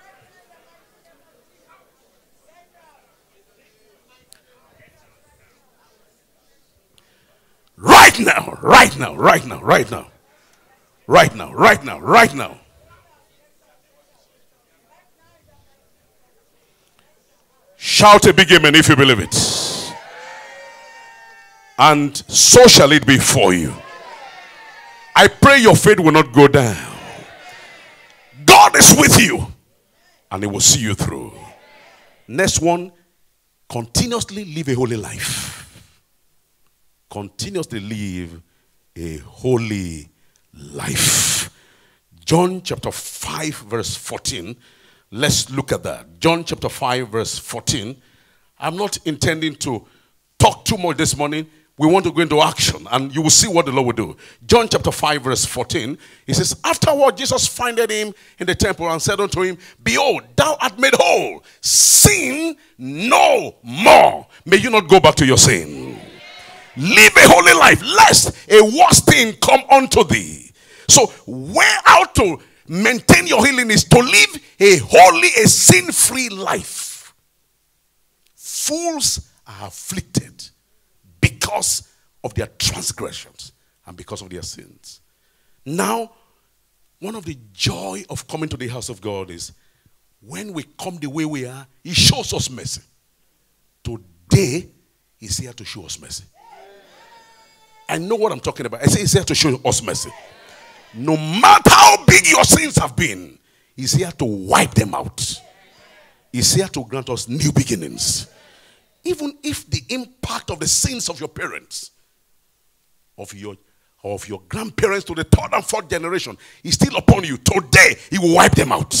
Right now, right now, right now, right now, right now, right now, right now. Shout a big amen if you believe it. And so shall it be for you. I pray your faith will not go down. God is with you and he will see you through. Next one, continuously live a holy life. Continuously live a holy life. John chapter 5 verse 14. Let's look at that. John chapter 5 verse 14. I'm not intending to talk too much this morning. We want to go into action and you will see what the Lord will do. John chapter 5 verse 14. He says, afterward Jesus findeth him in the temple and said unto him, behold, thou art made whole. Sin no more. May you not go back to your sin. Live a holy life, lest a worse thing come unto thee. So where out to maintain your healing is to live a holy, a sin-free life. Fools are afflicted because of their transgressions and because of their sins. Now, one of the joy of coming to the house of God is when we come the way we are, he shows us mercy. Today, he's here to show us mercy. I know what I'm talking about. I say he's here to show us mercy. No matter how big your sins have been, he's here to wipe them out. He's here to grant us new beginnings. Even if the impact of the sins of your parents, of your grandparents to the third and fourth generation is still upon you, today he will wipe them out.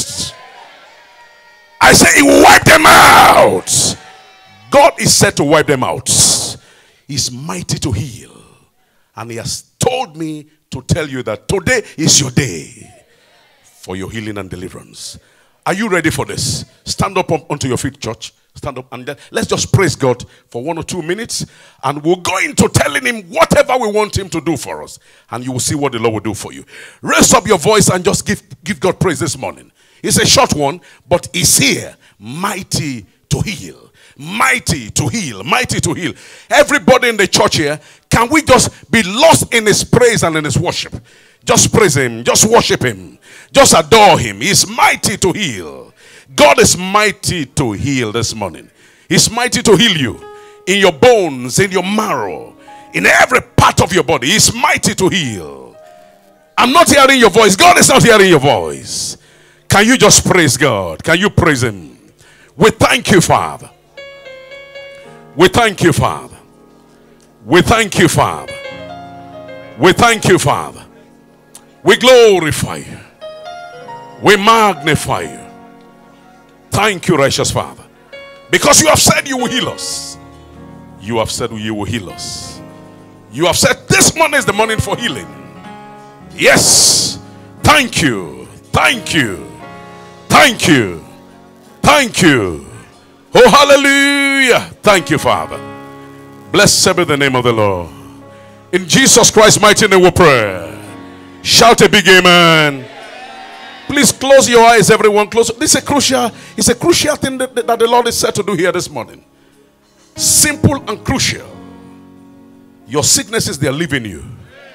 I say he will wipe them out. God is said to wipe them out. He's mighty to heal. And he has told me to tell you that today is your day for your healing and deliverance. Are you ready for this? Stand up onto your feet, church. Stand up and let's just praise God for 1 or 2 minutes. And we'll go into telling him whatever we want him to do for us. And you will see what the Lord will do for you. Raise up your voice and just give God praise this morning. It's a short one, but he's here, mighty to heal. Mighty to heal, mighty to heal. Everybody in the church here, can we just be lost in his praise and in his worship? Just praise him, just worship him, just adore him. He's mighty to heal. God is mighty to heal this morning. He's mighty to heal you in your bones, in your marrow, in every part of your body. He's mighty to heal. I'm not hearing your voice. God is not hearing your voice. Can you just praise God? Can you praise him? We thank you, Father. We thank you, Father. We thank you, Father. We thank you, Father. We glorify you. We magnify you. Thank you, righteous Father. Because you have said you will heal us. You have said you will heal us. You have said this morning is the morning for healing. Yes. Thank you. Thank you. Thank you. Thank you. Oh, hallelujah. Thank you, Father. Blessed be the name of the Lord. In Jesus Christ's mighty name we pray. Shout a big amen. Please close your eyes, everyone. Close. This is a crucial thing that the Lord is said to do here this morning. Simple and crucial. Your sicknesses, they are leaving you.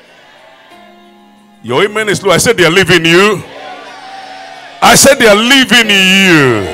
Your amen is low. I said they are leaving you. I said they are leaving you.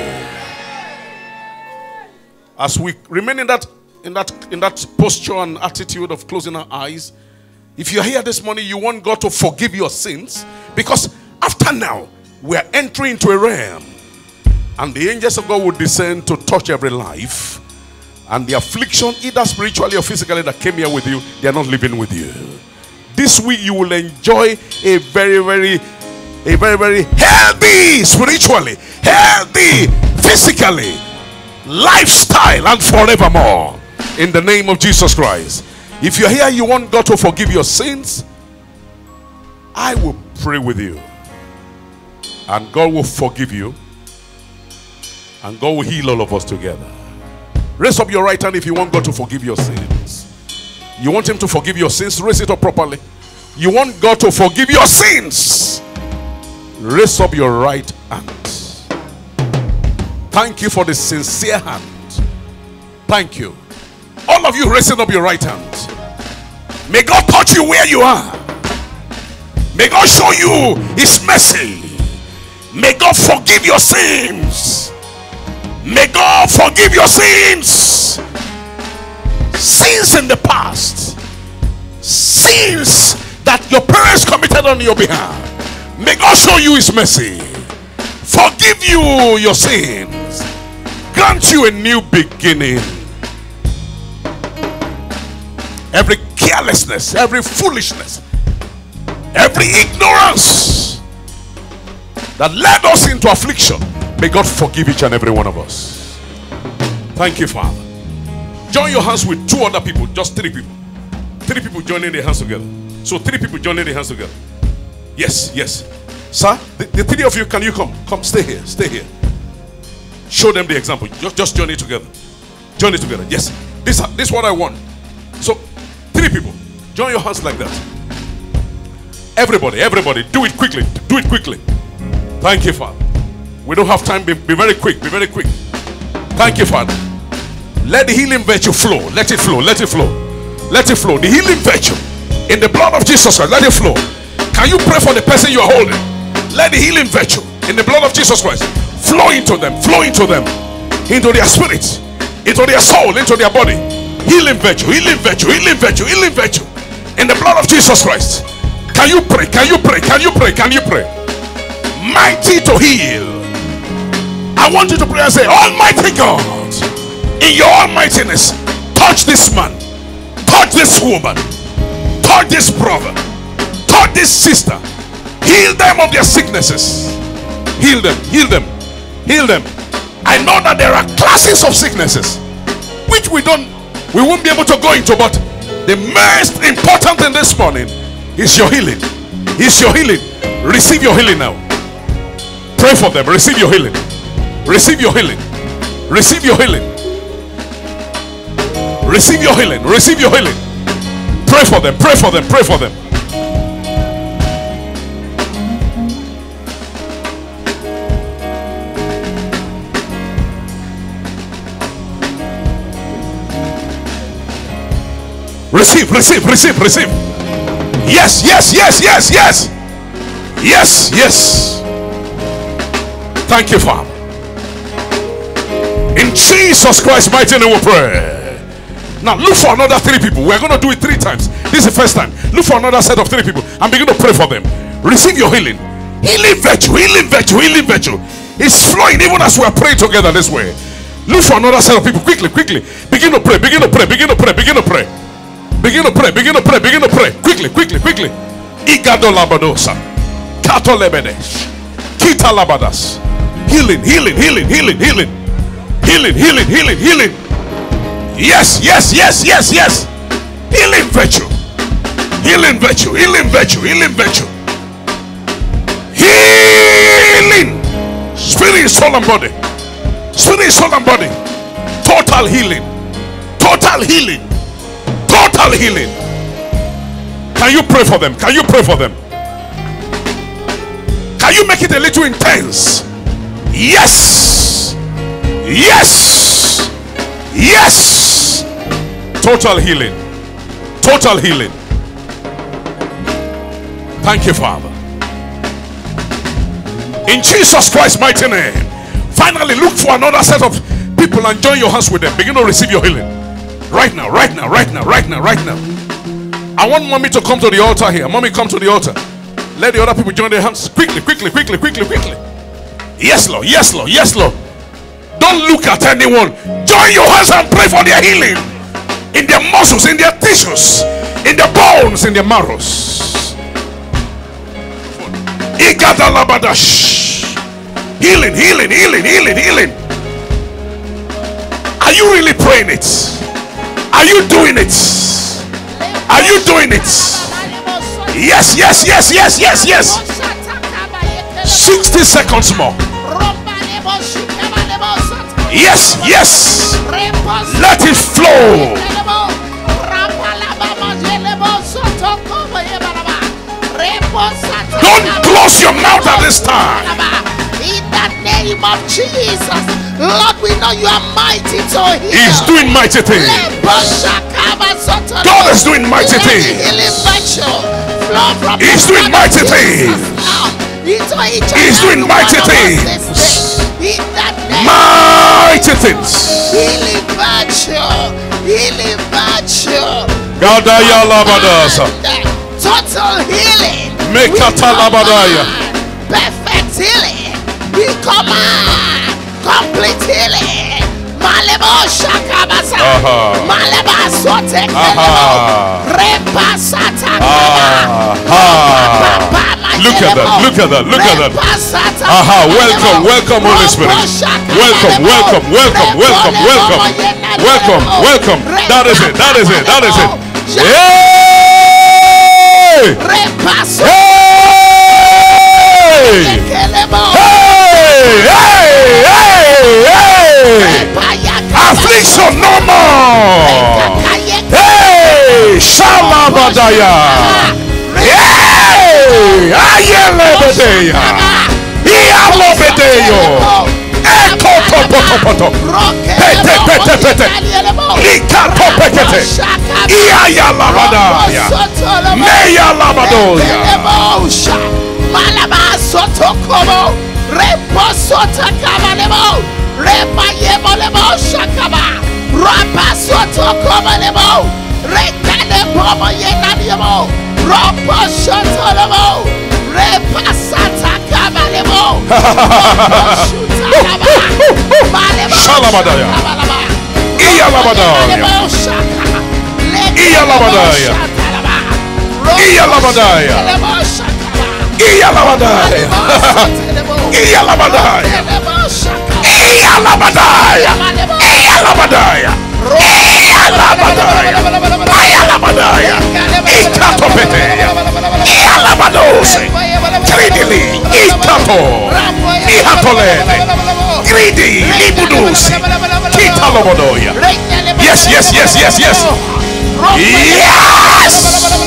As we remain in that posture and attitude of closing our eyes, if you're here this morning, you want God to forgive your sins, because after now, we are entering into a realm, and the angels of God will descend to touch every life, and the affliction, either spiritually or physically, that came here with you, they are not living with you. This week, you will enjoy a very, very healthy, spiritually, healthy, physically, lifestyle, and forevermore, in the name of Jesus Christ. If you're here, you want God to forgive your sins, I will pray with you, and God will forgive you, and God will heal all of us together. Raise up your right hand if you want God to forgive your sins. You want him to forgive your sins? Raise it up properly. You want God to forgive your sins? Raise up your right hand. Thank you for the sincere hand. Thank you. All of you raising up your right hand. May God touch you where you are. May God show you his mercy. May God forgive your sins. May God forgive your sins. Sins in the past. Sins that your parents committed on your behalf. May God show you his mercy. Forgive you your sins. Grant you a new beginning. Every carelessness, every foolishness, every ignorance that led us into affliction, may God forgive each and every one of us. Thank you, Father. Join your hands with 2 other people, just 3 people. 3 people joining their hands together. So 3 people joining their hands together. Yes, yes. Sir, the 3 of you, can you come? Come, stay here, stay here. Show them the example. Just join it together. Join it together. Yes. This is what I want. So 3 people, join your hands like that. Everybody, do it quickly. Do it quickly. Thank you, Father. We don't have time. Be very quick. Be very quick. Thank you, Father. Let the healing virtue flow. Let it flow. Let it flow. Let it flow. The healing virtue in the blood of Jesus Christ. Let it flow. Can you pray for the person you are holding? Let the healing virtue in the blood of Jesus Christ flow into them. Flow into them. Into their spirits. Into their soul. Into their body. Healing virtue. Healing virtue. Healing virtue. Healing virtue. In the blood of Jesus Christ. Can you pray? Can you pray? Can you pray? Can you pray? Mighty to heal. I want you to pray and say, Almighty God, in your almightiness, touch this man, touch this woman, touch this brother, touch this sister. Heal them of their sicknesses. Heal them, heal them, heal them. I know that there are classes of sicknesses which we won't be able to go into, but the most important thing this morning is your healing. Is your healing. Receive your healing now. Pray for them. Receive your healing. Receive your healing. Receive your healing. Receive your healing. Receive your healing. Pray for them. Pray for them. Pray for them. Receive, receive, receive, receive. Yes, yes, yes, yes, yes. Yes, yes. Thank you, Father. In Jesus Christ's mighty name we pray. Now look for another 3 people. We're going to do it 3 times. This is the first time. Look for another set of 3 people and begin to pray for them. Receive your healing. Healing virtue, healing virtue, healing virtue. It's flowing even as we are praying together this way. Look for another set of people. Quickly, quickly. Begin to pray, begin to pray, begin to pray, begin to pray. Begin to pray, begin to pray, begin to pray. Quickly, quickly, quickly. Igado labadosa. Kato lebedesh. Kita labadas. Healing, healing, healing, healing, healing. Healing, healing, healing, healing. Yes, yes, yes, yes, yes. Healing virtue. Healing virtue, healing virtue, healing virtue. Healing. Spirit, soul, and body. Spirit, soul, and body. Total healing. Total healing. Total healing. Can you pray for them? Can you pray for them? Can you make it a little intense? Yes. Yes. Yes. Total healing. Total healing. Thank you, Father. In Jesus Christ's mighty name. Finally, look for another set of people and join your hands with them. Begin to receive your healing. Right now, right now, right now, right now, right now. I want mommy to come to the altar here. Mommy, come to the altar. Let the other people join their hands. Quickly, quickly, quickly, quickly, quickly. Yes, Lord. Yes, Lord. Yes, Lord. Don't look at anyone. Join your hands and pray for their healing. In their muscles, in their tissues, in their bones, in their marrows. Healing, healing, healing, healing, healing. Are you really praying it? Are you doing it? Are you doing it? Yes, yes, yes, yes, yes, yes. 60 seconds more. Yes, yes. Let it flow. Don't close your mouth at this time. In the name of Jesus, Lord, we know you are mighty to heal. He's doing mighty things. God is doing mighty things. He's doing mighty things. He's doing mighty things. Mighty things. Healing virtue. Healing virtue. Gadaya labadasa. Total healing. Mekata labadaya. Perfect healing. We command complete healing. Malebo shakabasa. Maleba sote kelebo. Repa sata. Look at that, look at that, look at that. Welcome, welcome, Holy Spirit. Welcome, welcome, welcome, welcome, welcome, welcome, welcome. That is it, that is it, that is it. Hey! Hey! Hey! Hey! Hey! Affliction no more. Hey! Shalabadaya. Hey! Ayelebedeya. Ialobedeyo. Ekotopotopoto. Pete pete pete. Likatopekete. Iya labadaya. Meya labadoya. Malaba soto kobo. Repo sota kabalebo. Repa yebolebo shakaba. Rapa soto kobalebo. Rekade bobo yenadiyebo. Ropo soto lebo. Repa sata kabalebo. Shalabadaya. Iya labadaya. Iya labadaya. Iya labadaya. Iya labadaya. Iya labadaya. Iya labadaya. Iya labadaya. Iya labadaya. Iya labadaya. Ikatopeteya. Iya labadose. Tridili. Ikato. Ihatolene. Gridi. Libudusi. Kitalobodoya. Yes, yes, yes, yes, yes. Yes!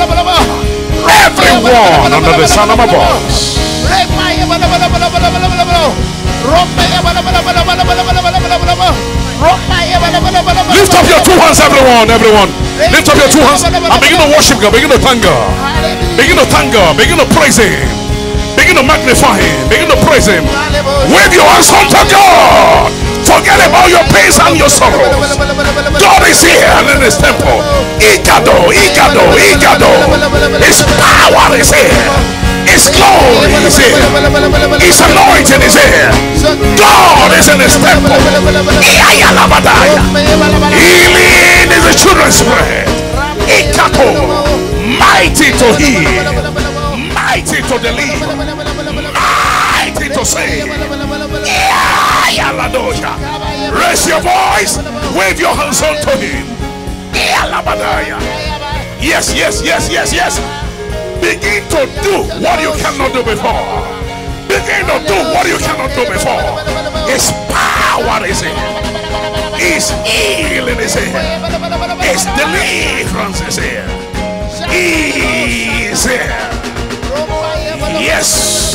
Everyone under the sound of my voice. Lift up your two hands, everyone, everyone. Lift up your two hands and begin to worship God, begin to thank God. Begin to thank God, begin to praise Him. Begin to magnify Him, begin to praise Him. Wave your hands unto God. Forget about your pains and your sorrows. God is here in His temple. Igado, Igado, Igado. His power is here. His glory is here. His anointing is here. God is in His temple. Healing is the children's bread. Ikato, mighty to heal, mighty to deliver, mighty to save. Raise your voice, wave your hands unto Him. Yes, yes, yes, yes, yes. Begin to do what you cannot do before. Begin to do what you cannot do before. His power is here. His healing is here. His deliverance is here. He is here. Yes.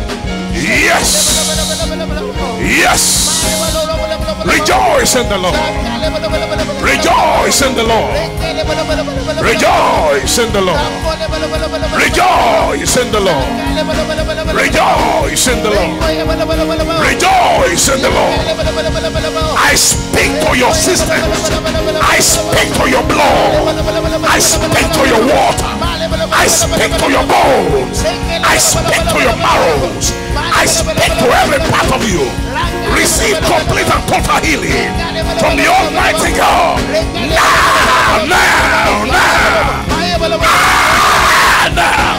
Yes. Yes. Rejoice in the Lord. Rejoice in the Lord. Rejoice in the Lord. Rejoice in the Lord. Rejoice in the Lord. Rejoice in the Lord. I speak to your systems. I speak to your blood. I speak to your water. I speak to your bones. I speak to your marrows. I speak to every part of you. Receive complete and total healing from the Almighty God. Now, now, now. Now.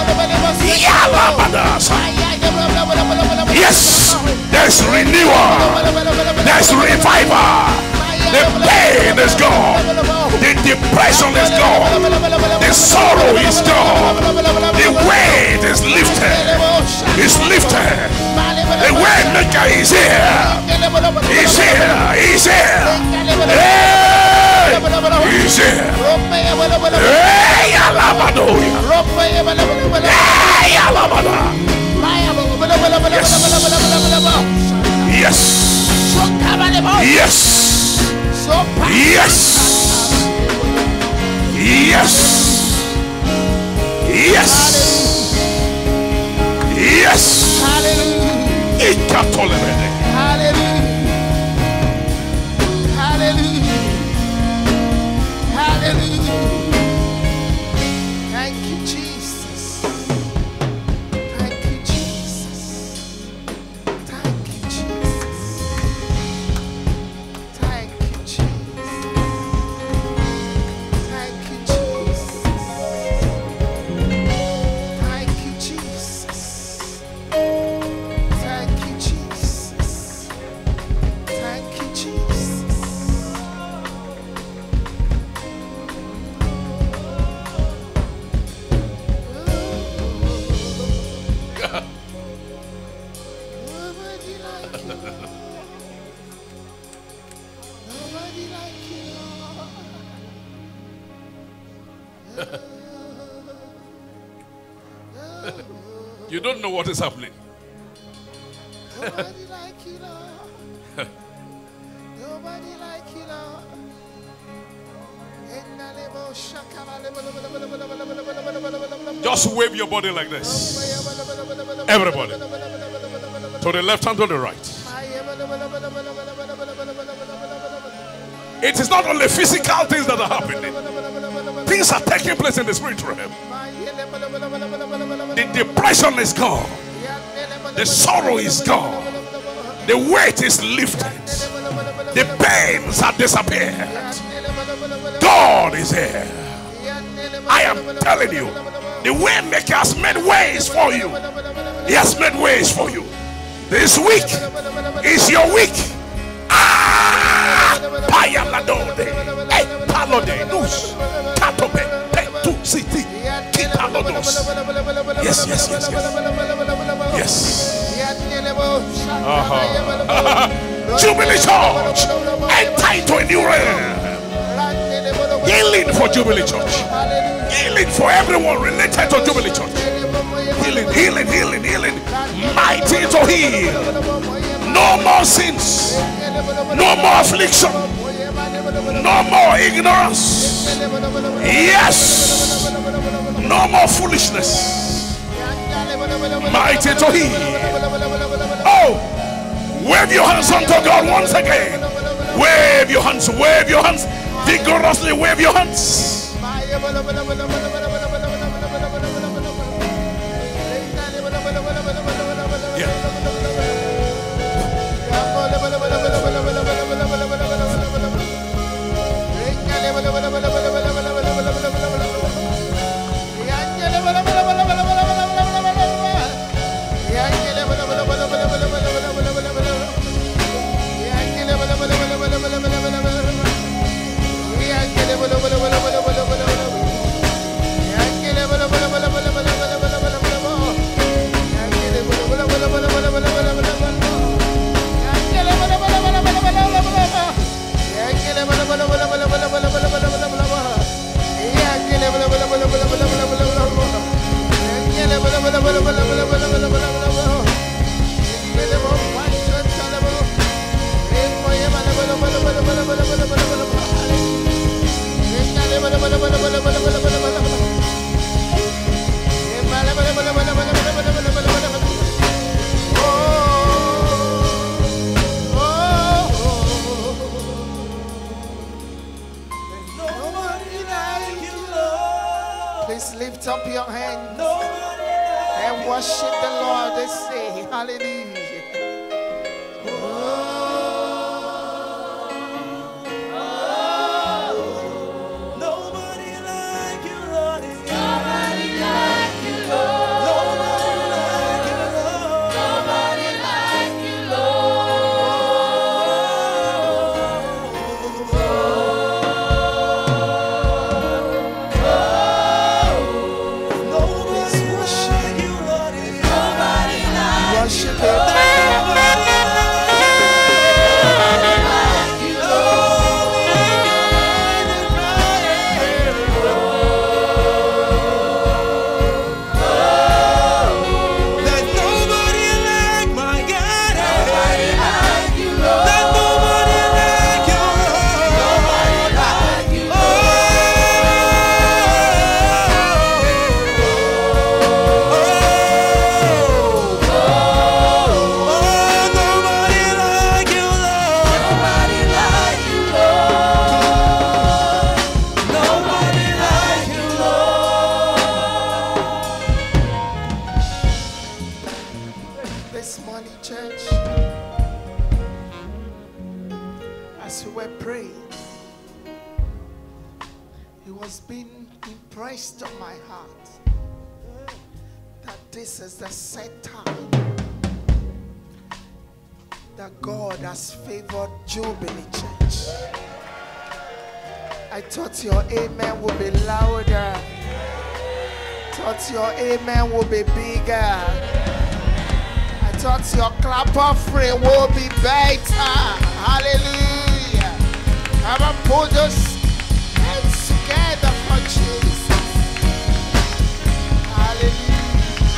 Yes, there's renewal. There's revival. The pain is gone. The depression is gone. The sorrow is gone. The weight is lifted. It's lifted. The way maker is here. He's here. He's here. Hey! He's here. Hey, Alabadoya. Hey, Alabada. Yes. Yes. Yes. Yes. Yes. Yes. Hallelujah. Ikatolemene. Hallelujah. Hallelujah. Hallelujah. Thank you, Jesus. Thank you, Jesus. Thank you, Jesus. Thank you, Jesus. Thank you, Jesus. Thank you, Jesus. Thank you, Jesus. Thank you, Jesus. Nobody like you. Nobody like you, Lord. You don't know what is happening. Nobody like you, Lord. Nobody like you, Lord. In the name of Just wave your body like this. Everybody. To the left and to the right. It is not only physical things that are happening. Things are taking place in the spiritual realm. The depression is gone. The sorrow is gone. The weight is lifted. The pains are disappeared. God is here. I am telling you, the way maker has made ways for you. He has made ways for you. This week is your week. Payaladode, Palode, Nus, Katobe, Petu City, Kitalodos. Yes. Yes. Jubilee Church, enter into a new realm. Healing for Jubilee Church. Healing for everyone related to Jubilee Church. Healing. Mighty to heal. No more sins. No more affliction. No more ignorance. Yes. No more foolishness. Mighty to heal. Oh, wave your hands unto God once again. Wave your hands. Vigorously wave your hands. Please lift up your hands and worship the Lord. They say, hallelujah. Nobody like you, Lord. Nobody like you, Lord. Nobody like you, Lord. Nobody like you, worship Him. This morning, church, as we were praying, it was being impressed on my heart that this is the set time that God has favored Jubilee Church. I thought your amen would be louder. Thought your amen would be bigger. I thought your clap offering will be better. Hallelujah. Come on, put those hands together for Jesus. Hallelujah.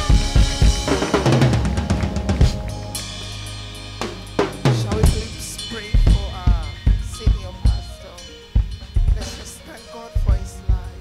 Shall we please pray for our senior pastor? Let's just thank God for his life.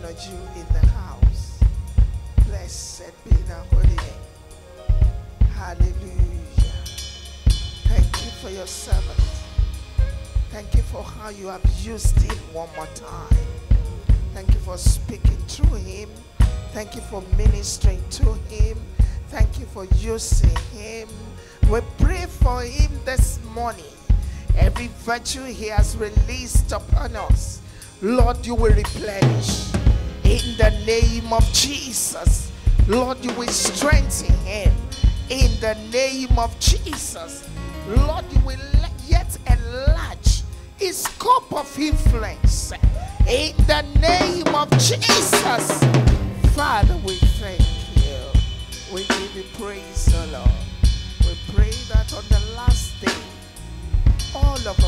honor you in the house. Blessed be the holy name. Hallelujah. Thank you for your servant. Thank you for how you have used him one more time. Thank you for speaking through him. Thank you for ministering to him. Thank you for using him. We pray for him this morning. Every virtue he has released upon us, Lord, you will replenish. In the name of Jesus, Lord, you will strengthen him. In the name of Jesus, Lord, you will yet enlarge his scope of influence. In the name of Jesus, Father, we thank you. We give you praise, O Lord. We pray that on the last day, all of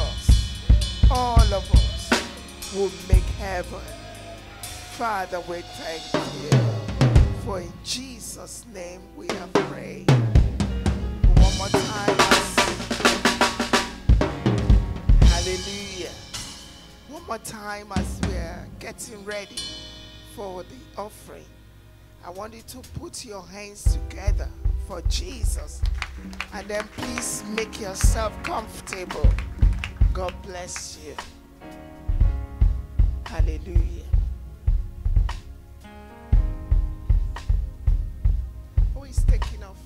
us will make heaven. Father, we thank you. For in Jesus' name we have prayed. One more time. Hallelujah. One more time as we are getting ready for the offering. I want you to put your hands together for Jesus. And then please make yourself comfortable. God bless you. Hallelujah. Who is taking offering?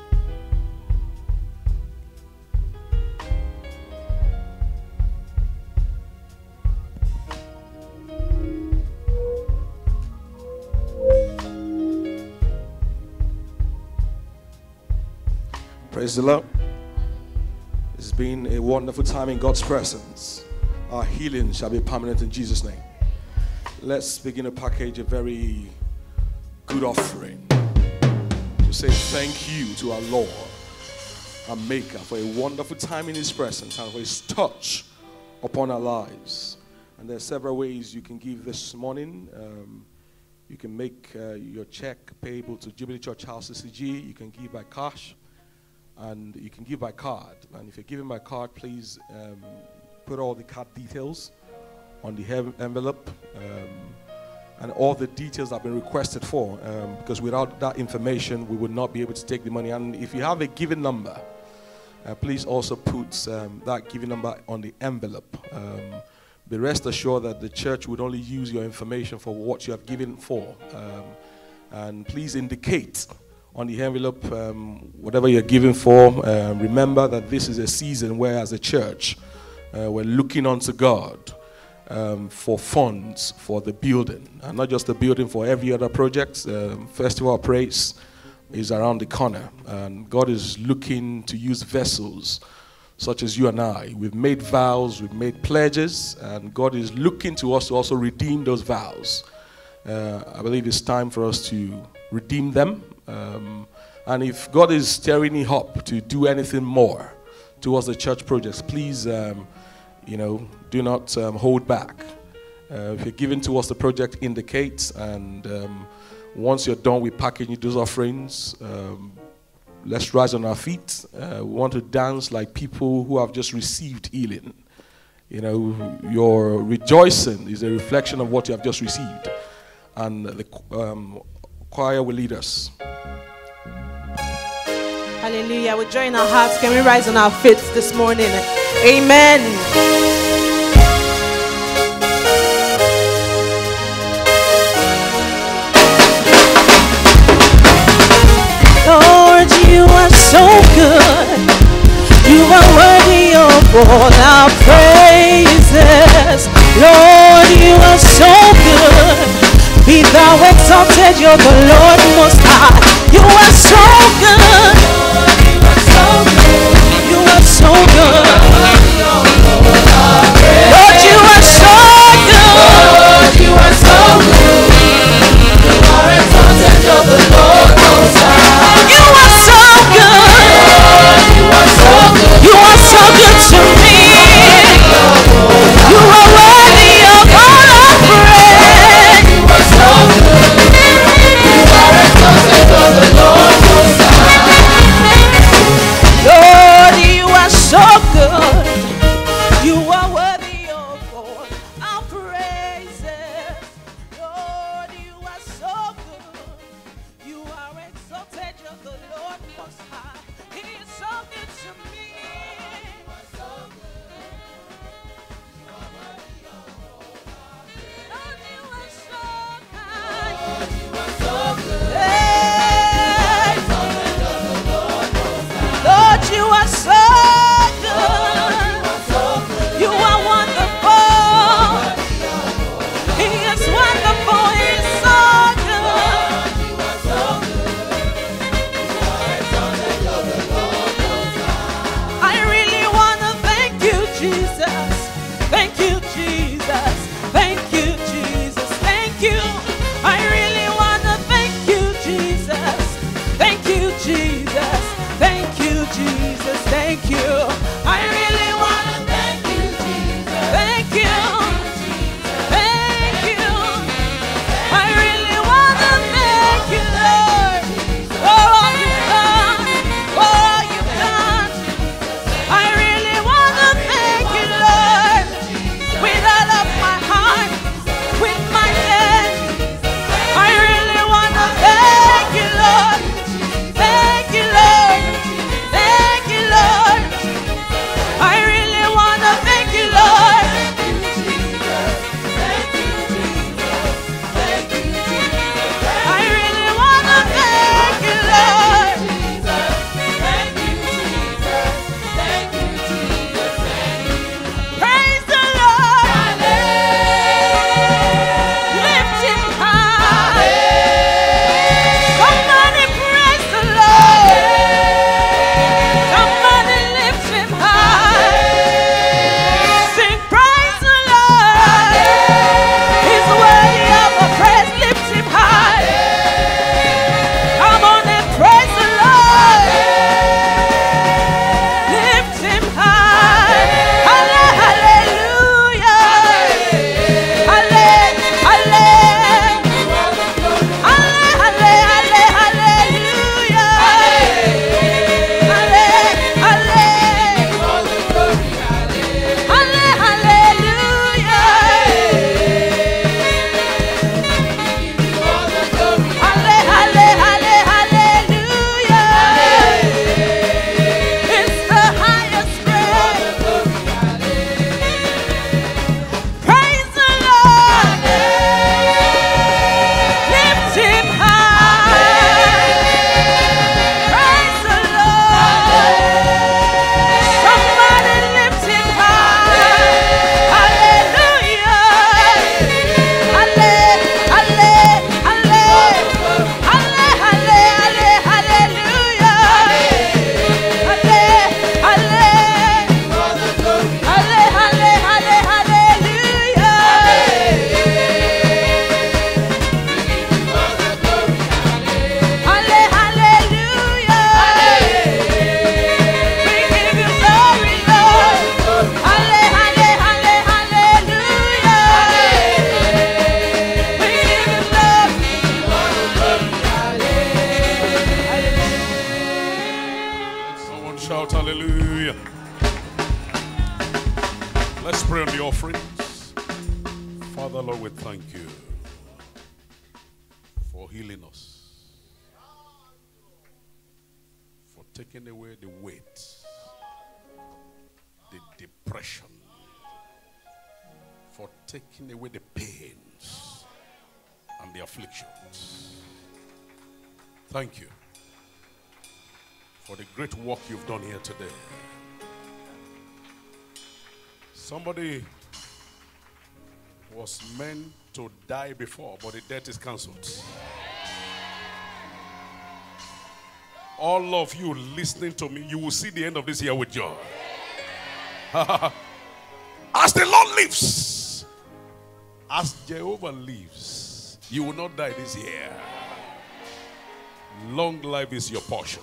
Praise the Lord. It's been a wonderful time in God's presence. Our healing shall be permanent in Jesus' name. Let's begin to package a very good offering to say thank you to our Lord, our Maker, for a wonderful time in His presence and for His touch upon our lives. And there are several ways you can give this morning. You can make your check payable to Jubilee Church House CCG. You can give by cash. And you can give by card. And if you're giving by card, please put all the card details on the envelope. And all the details have been requested for. Because without that information, we would not be able to take the money. And if you have a given number, please also put that given number on the envelope. Be rest assured that the church would only use your information for what you have given for. And please indicate on the envelope, whatever you're giving for. Remember that this is a season where, as a church, we're looking unto God for funds for the building, and not just the building, for every other project. Festival of Praise is around the corner, and God is looking to use vessels such as you and I. We've made vows, we've made pledges, and God is looking to us to also redeem those vows. I believe it's time for us to redeem them. And if God is stirring you up to do anything more towards the church projects, please, do not hold back. If you're giving towards the project, indicate. And once you're done with packaging those offerings, let's rise on our feet. We want to dance like people who have just received healing. Your rejoicing is a reflection of what you have just received. And the choir will lead us. Hallelujah. With joy in our hearts, can we rise on our feet this morning? Amen. Lord, you are so good. You are worthy of all our praises. Lord, you are so good. Be thou exalted, you're the Lord most high. You are so good. You are so good. Lord, you are so good. You are so good. You are exalted, you're the Lord most high. You are so good. You are so good. You are so good to me. You are worthy of all our praise. You are so good. You are exalted. for healing us, for taking away the weight, the depression, for taking away the pains and the afflictions. Thank you for the great work you've done here today. Somebody was meant to die before, but the death is cancelled. All of you listening to me, you will see the end of this year with joy. As the Lord lives, as Jehovah lives, you will not die this year. Long life is your portion.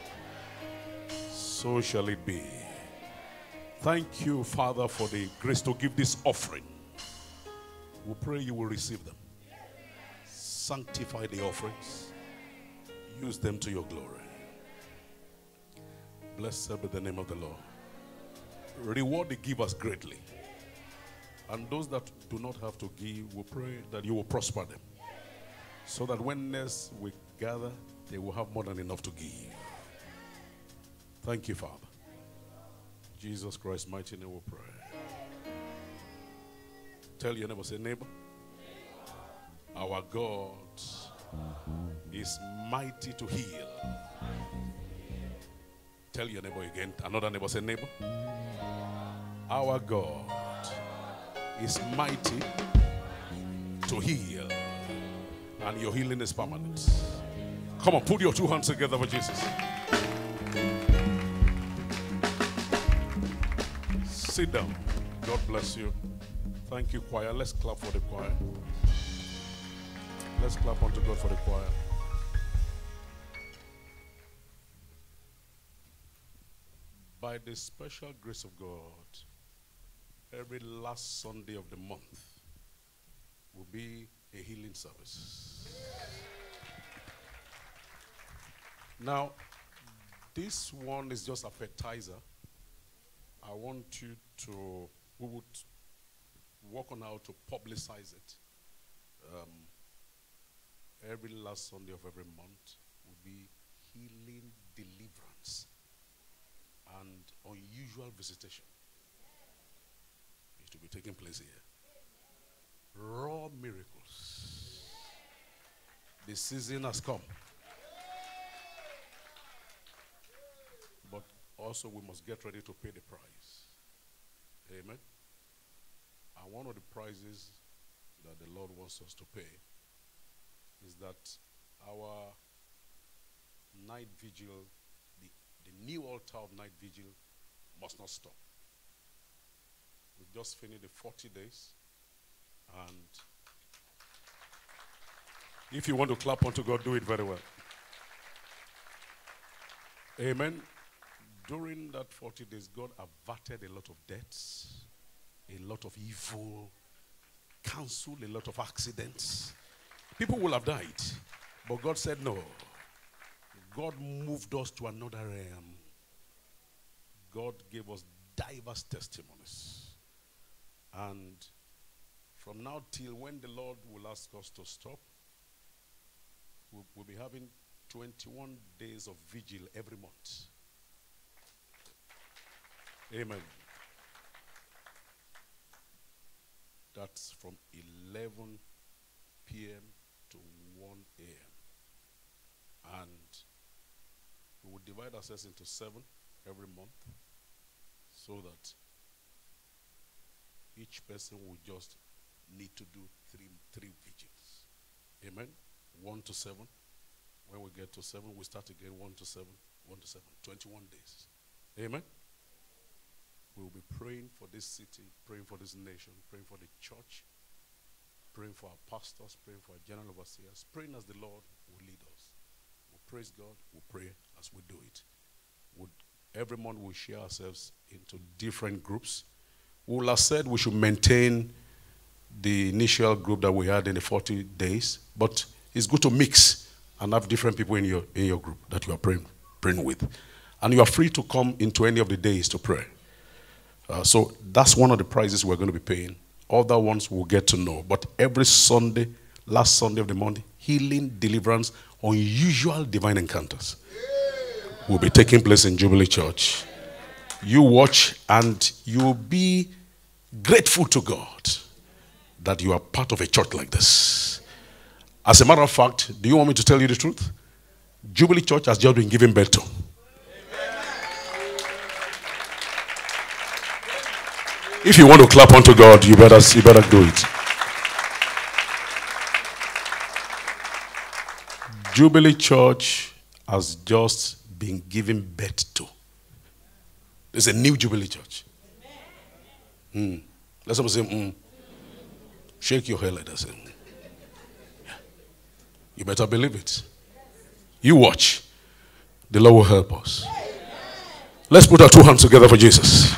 So shall it be. Thank you, Father, for the grace to give this offering. We pray you will receive them. Sanctify the offerings. Use them to your glory. Blessed be the name of the Lord. Reward the givers greatly. And those that do not have to give, we pray that you will prosper them. So that when next we gather, they will have more than enough to give. Thank you, Father. Jesus Christ's mighty name we pray. Tell your neighbor, say, neighbor, our God is mighty to heal. Tell your neighbor again. Another neighbor, say, neighbor, our God is mighty to heal. And your healing is permanent. Come on, put your two hands together for Jesus. Sit down. God bless you. Thank you, choir. Let's clap for the choir. Let's clap unto God for the choir. By the special grace of God, every last Sunday of the month will be a healing service. Now, this one is just appetizer. I want you to, we would work on how to publicize it. Every last Sunday of every month will be healing, deliverance, and unusual visitation. It will be taking place here. Raw miracles. The season has come. But also we must get ready to pay the price. Amen. And one of the prices that the Lord wants us to pay is that our night vigil, the new altar of night vigil, must not stop. We've just finished the 40 days. And if you want to clap unto God, do it very well. Amen. During that 40 days, God averted a lot of deaths, a lot of evil, canceled a lot of accidents. People will have died, but God said no. God moved us to another realm. God gave us diverse testimonies. And from now till when the Lord will ask us to stop, we'll be having 21 days of vigil every month. Amen. That's from 11 p.m. to 1 a.m. And we will divide ourselves into 7 every month so that each person will just need to do three vigils. Amen. 1 to 7. When we get to 7, we start again 1 to 7, 1 to 7. 21 days. Amen. We will be praying for this city, praying for this nation, praying for the church, praying for our pastors, praying for our general overseers, praying as the Lord will lead us. We'll praise God, we'll pray as we do it. Every month we'll share ourselves into different groups. We will have said we should maintain the initial group that we had in the 40 days, but it's good to mix and have different people in your group that you are praying with. And you are free to come into any of the days to pray. So that's one of the prizes we're going to be paying. Other ones we'll get to know. But every Sunday, last Sunday of the month, healing, deliverance, unusual divine encounters will be taking place in Jubilee Church. You watch and you will be grateful to God that you are part of a church like this. As a matter of fact, do you want me to tell you the truth? Jubilee Church has just been given birth to. If you want to clap unto God, you better do it. Jubilee Church has just been given birth to. There's a new Jubilee Church. Let someone say, Shake your head like that. Yeah. You better believe it. You watch. The Lord will help us. Let's put our two hands together for Jesus.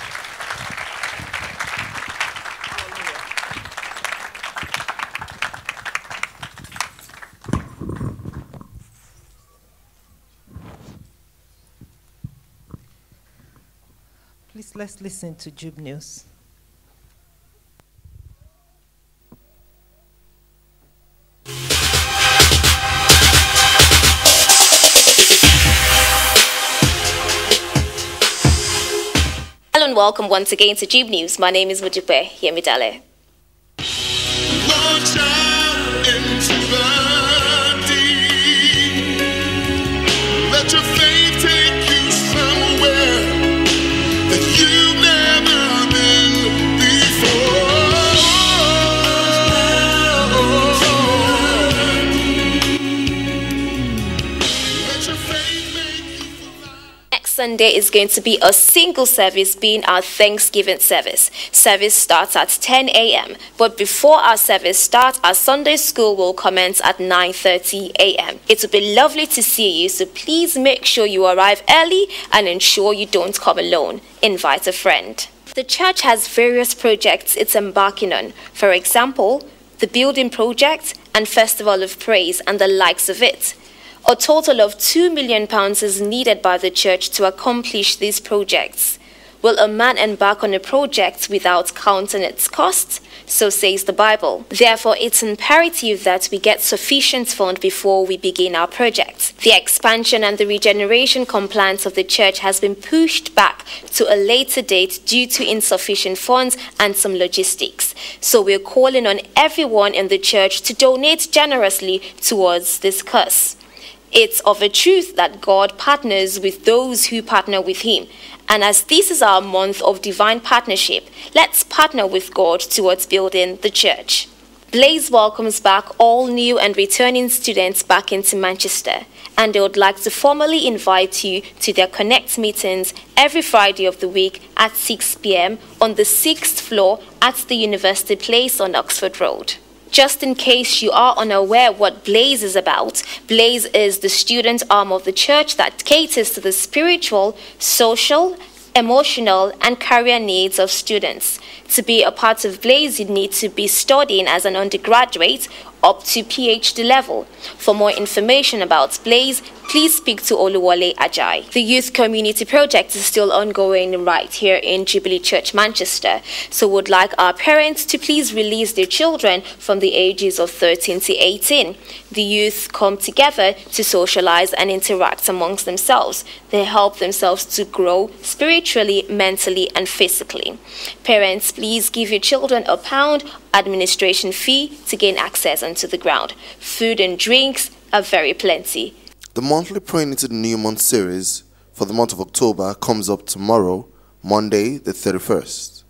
Please, let's listen to Jube News. Hello and welcome once again to Jube News. My name is Mujupe Yemidale. Launch out into the deep. Let your faith take you somewhere that you've never been before. Let your faith make you fly. Next Sunday is going to be a single service, being our Thanksgiving service. Service starts at 10 a.m. But before our service starts, our Sunday school will commence at 9:30 a.m. It will be lovely to see you, so please make sure you arrive early and ensure you don't come alone. Invite a friend. The church has various projects it's embarking on. For example, the building project and Festival of Praise and the likes of it. A total of £2 million is needed by the church to accomplish these projects. Will a man embark on a project without counting its cost? So says the Bible. Therefore, it's imperative that we get sufficient funds before we begin our project. The expansion and the regeneration compliance of the church has been pushed back to a later date due to insufficient funds and some logistics. So we're calling on everyone in the church to donate generously towards this cause. It's of a truth that God partners with those who partner with Him. And as this is our month of divine partnership, let's partner with God towards building the church. Blaze welcomes back all new and returning students back into Manchester, and they would like to formally invite you to their Connect meetings every Friday of the week at 6 p.m. on the 6th floor at the University Place on Oxford Road. Just in case you are unaware what Blaze is about, Blaze is the student arm of the church that caters to the spiritual, social, emotional, and career needs of students. To be a part of Blaze, you need to be studying as an undergraduate up to PhD level. For more information about Blaze, please speak to Oluwole Ajay. The Youth Community Project is still ongoing right here in Jubilee Church, Manchester. So would like our parents to please release their children from the ages of 13 to 18. The youth come together to socialize and interact amongst themselves. They help themselves to grow spiritually, mentally, and physically. Parents, please give your children £1 administration fee to gain access onto the ground. Food and drinks are very plenty. The monthly Praying into the New Month series for the month of October comes up tomorrow, Monday the 31st.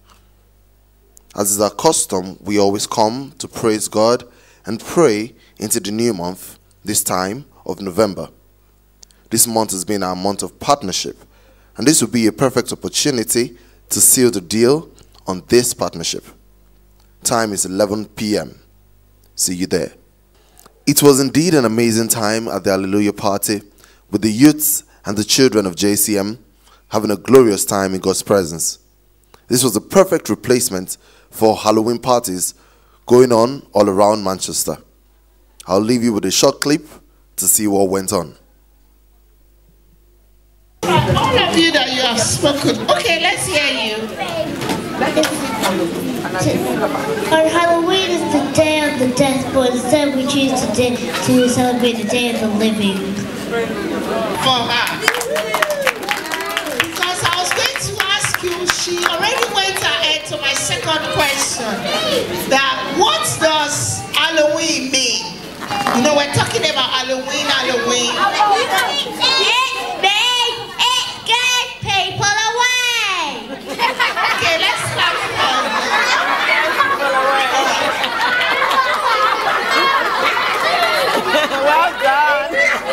As is our custom, we always come to praise God and pray into the new month, this time of November. This month has been our month of partnership, and this will be a perfect opportunity to seal the deal on this partnership. Time is 11 p.m. See you there. It was indeed an amazing time at the Hallelujah Party with the youths and the children of JCM having a glorious time in God's presence. This was a perfect replacement for Halloween parties going on all around Manchester. I'll leave you with a short clip to see what went on. All of you that you have spoken, okay, let's hear you. On Halloween is the day of celebrate the death, but instead we choose to celebrate the day of the living. For her. Because I was going to ask you, she already went ahead to my second question. That what does Halloween mean? You know, we're talking about Halloween. It gets people away. Okay, let's have fun. Well done.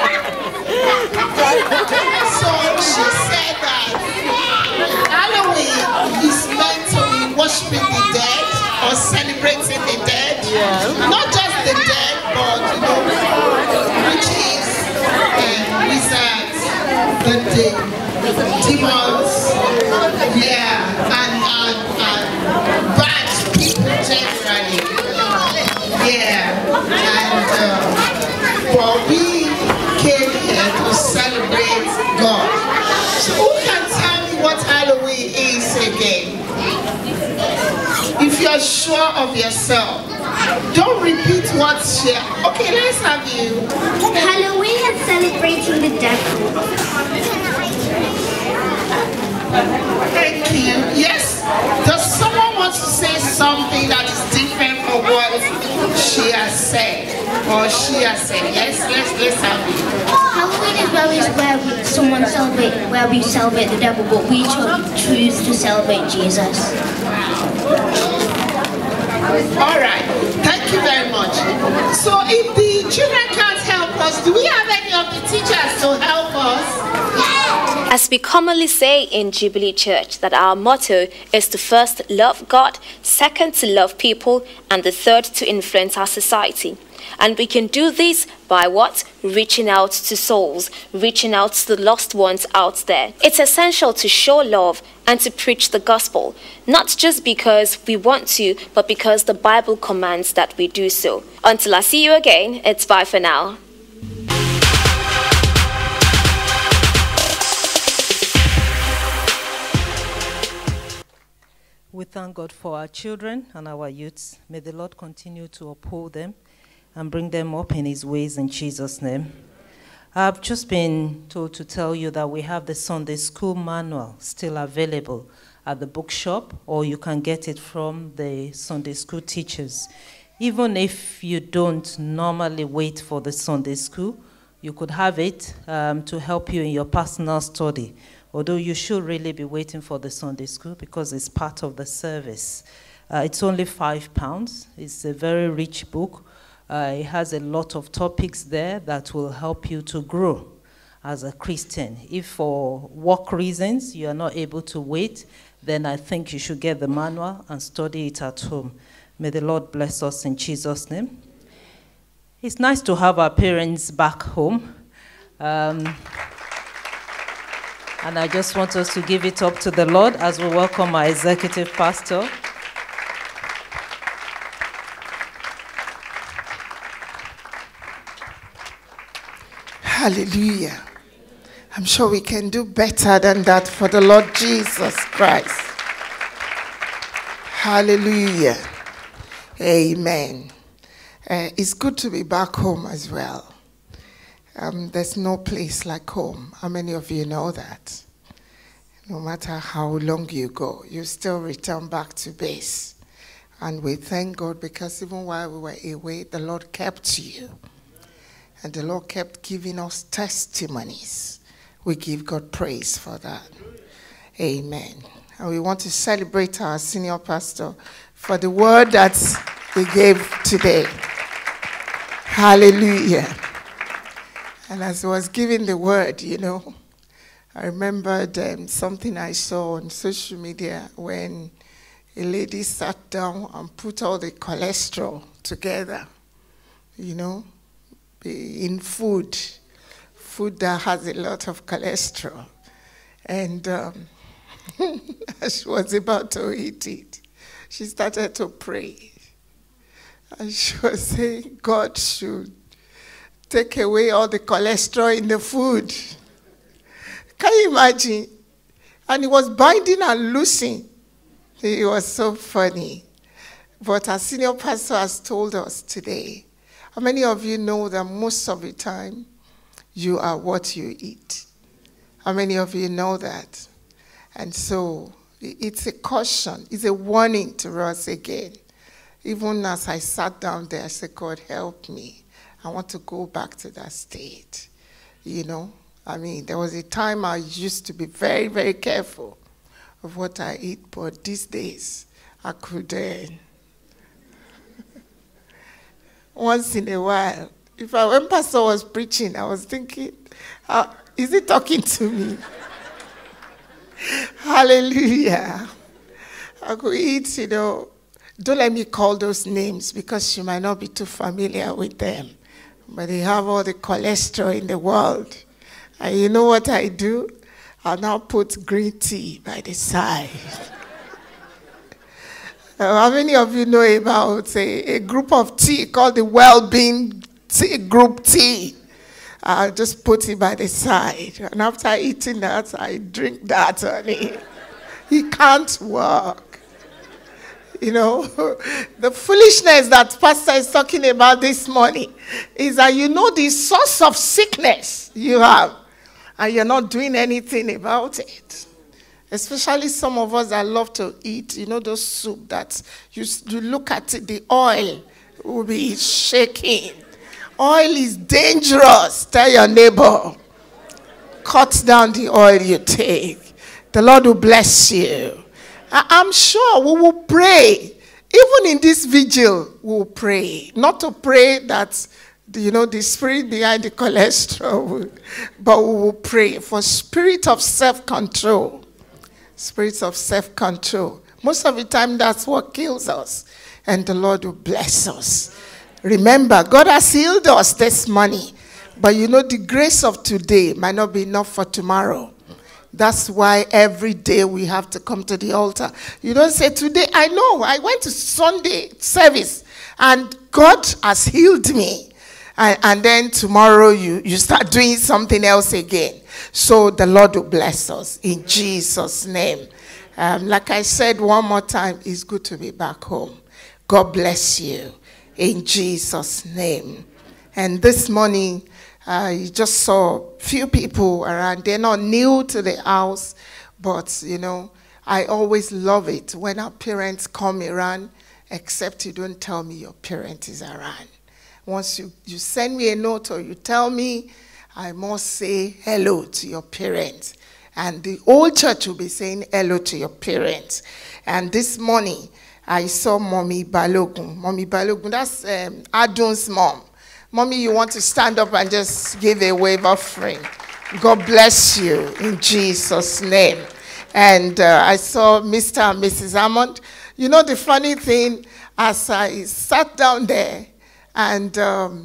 So she said that Halloween is meant to be worshiping the dead or celebrating the dead. Yeah. Not just the dead, but you know, witches, wizards, the demons, yeah, and bad people generally. Yeah, and but we came here to celebrate God. So who can tell me what Halloween is again? If you're sure of yourself, don't repeat what's here. Okay, let's have you. Halloween is celebrating the devil. Thank you. Yes. Does someone want to say something that is different from what she has said? Or she has said? Yes, let's have it. Halloween is where we celebrate the devil, but we choose to celebrate Jesus. All right. Thank you very much. So if the children can't help us, do we have any of the teachers to help us? As we commonly say in Jubilee Church, that our motto is to first love God, second to love people, and the third to influence our society. And we can do this by what? Reaching out to souls, reaching out to the lost ones out there. It's essential to show love and to preach the gospel, not just because we want to, but because the Bible commands that we do so. Until I see you again, it's bye for now. We thank God for our children and our youths. May the Lord continue to uphold them and bring them up in his ways in Jesus' name. I've just been told to tell you that we have the Sunday school manual still available at the bookshop, or you can get it from the Sunday school teachers. Even if you don't normally wait for the Sunday school, you could have it to help you in your personal study. Although you should really be waiting for the Sunday school because it's part of the service. It's only £5. It's a very rich book. It has a lot of topics there that will help you to grow as a Christian. If for work reasons you are not able to wait, then I think you should get the manual and study it at home. May the Lord bless us in Jesus' name. It's nice to have our parents back home. And I just want us to give it up to the Lord as we welcome our executive pastor. Hallelujah. I'm sure we can do better than that for the Lord Jesus Christ. Hallelujah. Amen. It's good to be back home as well. There's no place like home. How many of you know that? No matter how long you go, you still return back to base. And we thank God because even while we were away, the Lord kept you. And the Lord kept giving us testimonies. We give God praise for that. Amen. And we want to celebrate our senior pastor for the word that he gave today. Hallelujah. And as I was giving the word, you know, I remembered something I saw on social media when a lady sat down and put all the cholesterol together, you know, in food that has a lot of cholesterol. And as she was about to eat it, she started to pray. And she was saying, God should take away all the cholesterol in the food. Can you imagine? And he was binding and loosing. It was so funny. But our senior pastor has told us today, how many of you know that most of the time you are what you eat? How many of you know that? And so it's a caution, it's a warning to us again. Even as I sat down there, I said, God, help me. I want to go back to that state. You know, I mean, there was a time I used to be very, very careful of what I eat, but these days I could, once in a while, when Pastor was preaching, I was thinking, is he talking to me? Hallelujah. I could eat, you know. Don't let me call those names because you might not be too familiar with them. But they have all the cholesterol in the world. And you know what I do? I'll now put green tea by the side. How many of you know about a group of tea called the Well-Being Group Tea? I'll just put it by the side. And after eating that, I drink that, honey. It can't work. You know, the foolishness that Pastor is talking about this morning is that you know the source of sickness you have, and you're not doing anything about it. Especially some of us that love to eat, you know, those soup that you look at it, the oil will be shaking. Oil is dangerous. Tell your neighbor, cut down the oil you take. The Lord will bless you. I'm sure we will pray. Even in this vigil, we will pray. Not to pray that, you know, the spirit behind the cholesterol, but we will pray for spirit of self-control. Spirits of self-control. Most of the time, that's what kills us. And the Lord will bless us. Remember, God has healed us this morning. But you know, the grace of today might not be enough for tomorrow. That's why every day we have to come to the altar. You don't say, today, I know, I went to Sunday service and God has healed me. And then tomorrow you start doing something else again. So the Lord will bless us in Jesus' name. Like I said one more time, it's good to be back home. God bless you in Jesus' name. And this morning, you just saw a few people around. They're not new to the house, but, you know, I always love it when our parents come around, except you don't tell me your parent is around. Once you send me a note or you tell me, I must say hello to your parents. And the whole church will be saying hello to your parents. And this morning, I saw Mommy Balogun. Mommy Balogun, that's Adun's mom. Mommy, you want to stand up and just give a wave offering. God bless you in Jesus' name. And I saw Mr. and Mrs. Hammond. You know the funny thing, as I sat down there, and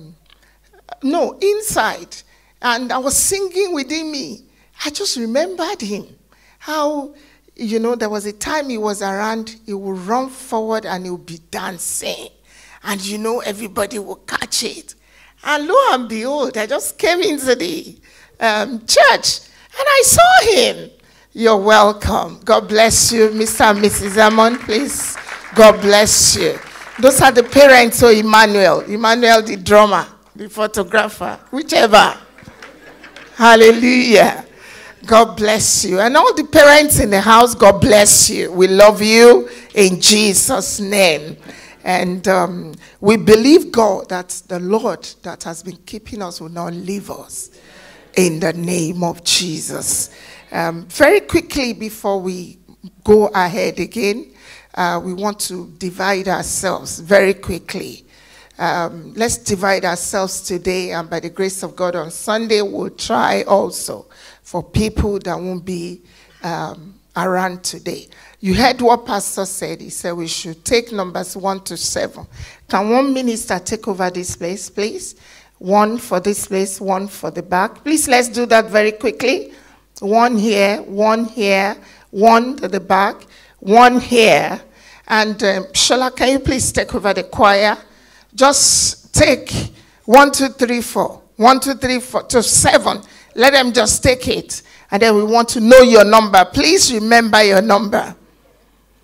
inside, and I was singing within me, I just remembered him. How, you know, there was a time he was around, he would run forward and he would be dancing. And, you know, everybody would catch it. And lo and behold, I just came into the church and I saw him. You're welcome. God bless you, Mr. and Mrs. Hammond, please. God bless you. Those are the parents of Emmanuel. Emmanuel, the drummer, the photographer, whichever. Hallelujah. God bless you. And all the parents in the house, God bless you. We love you in Jesus' name. And we believe, God, that the Lord that has been keeping us will not leave us in the name of Jesus. Very quickly, before we go ahead again, we want to divide ourselves very quickly. Let's divide ourselves today, and by the grace of God on Sunday, we'll try also for people that won't be around today. You heard what Pastor said. He said we should take numbers 1 to 7. Can one minister take over this place, please? 1 for this place, 1 for the back. Please, let's do that very quickly. 1 here, 1 here, 1 to the back, 1 here. And Shola, can you please take over the choir? Just take 1, 2, 3, 4. 1, 2, 3, 4 to 7. Let them just take it. And then we want to know your number. Please remember your number.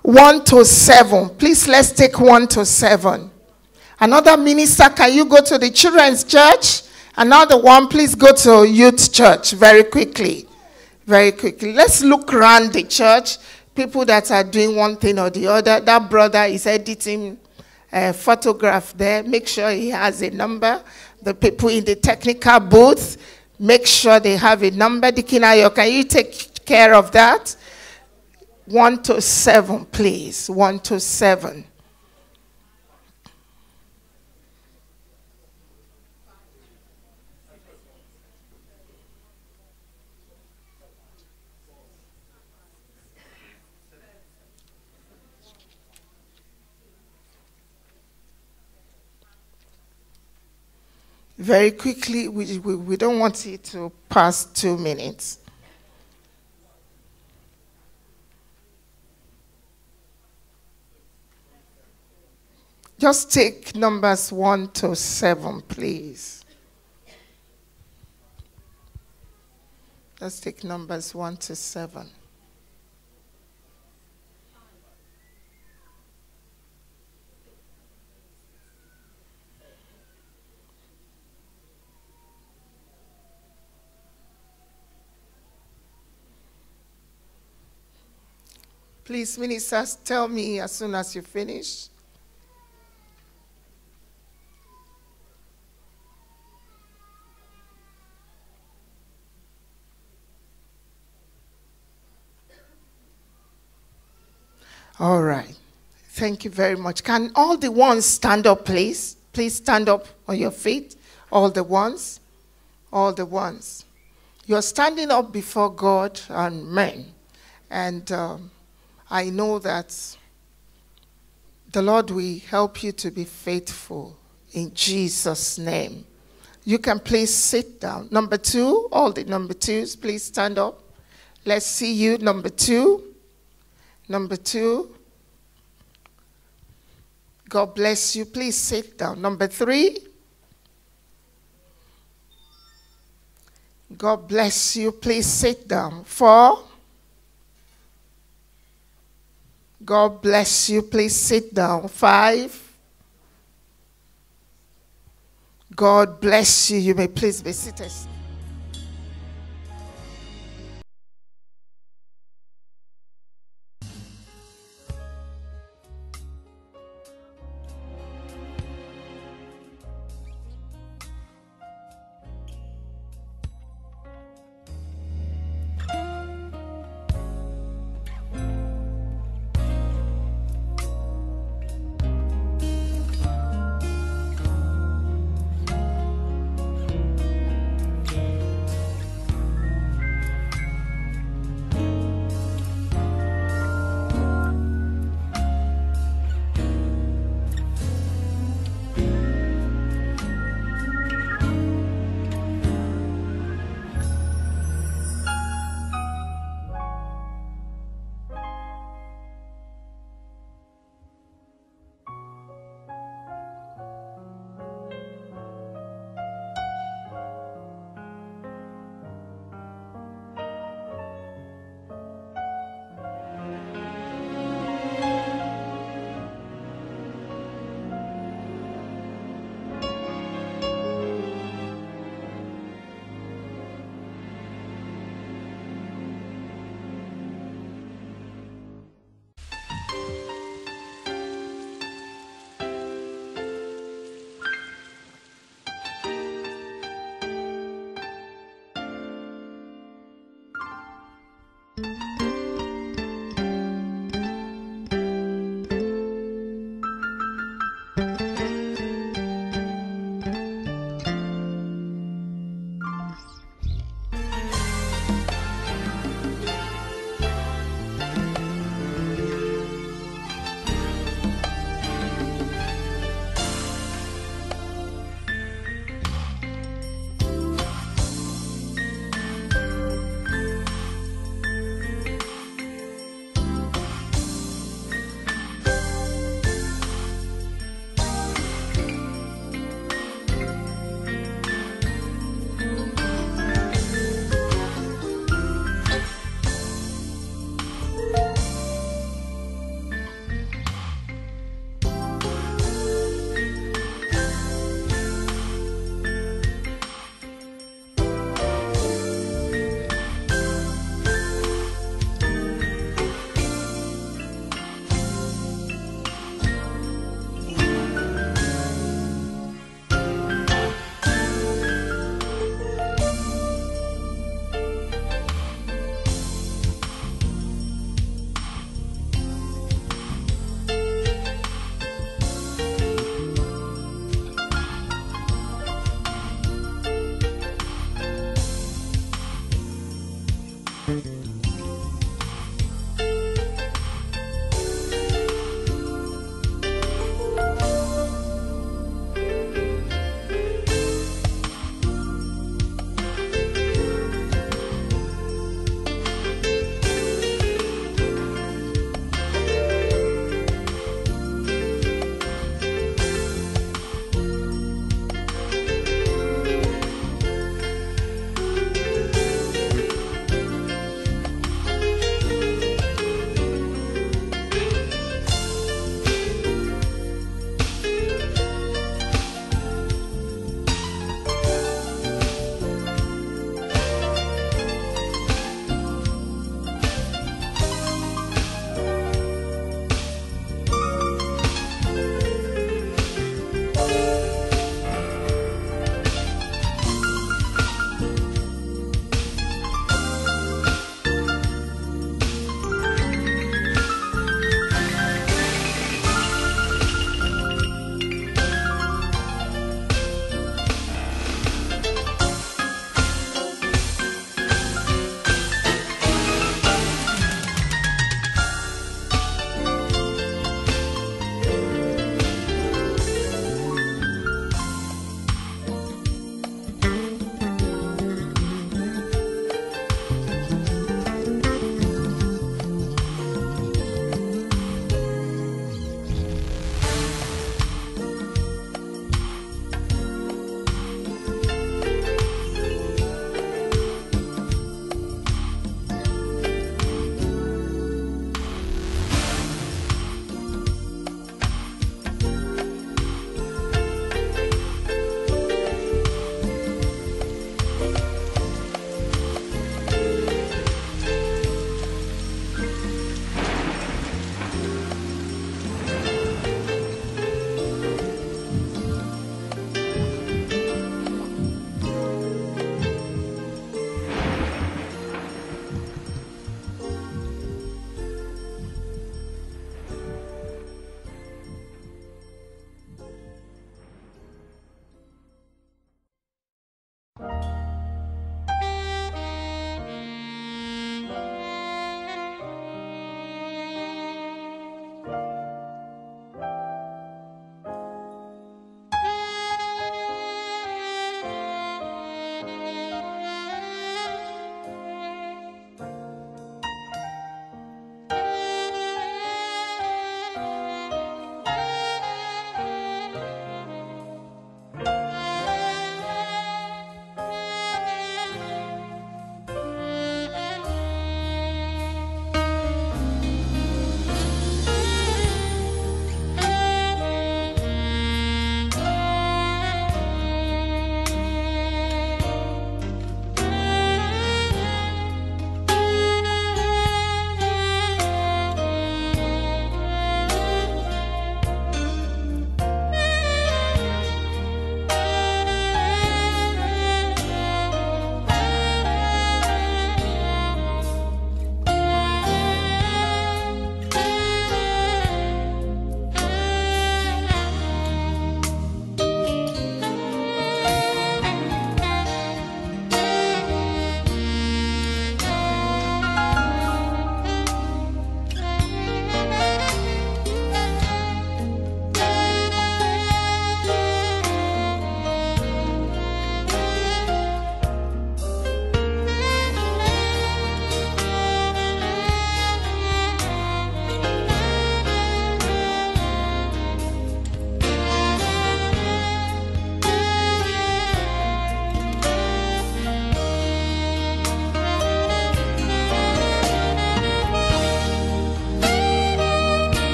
1 to 7. Please, let's take 1 to 7. Another minister, can you go to the children's church? Another one, please go to youth church very quickly. Very quickly. Let's look around the church. People that are doing one thing or the other. That brother is editing a photograph there. Make sure he has a number. The people in the technical booth, make sure they have a number. Dikinayo, can you take care of that? 1 to 7, please. 1 to 7. Very quickly, we don't want it to pass 2 minutes. Just take numbers 1 to 7, please. Just take numbers 1 to 7. Please, ministers, tell me as soon as you finish. All right. Thank you very much. Can all the ones stand up, please? Please stand up on your feet. All the ones. All the ones. You're standing up before God and men. And I know that the Lord will help you to be faithful in Jesus' name. You can please sit down. Number 2, all the number 2s, please stand up. Let's see you, number 2. Number 2. God bless you. Please sit down. Number 3. God bless you. Please sit down. 4. God bless you. Please sit down. 5. God bless you. You may please be seated.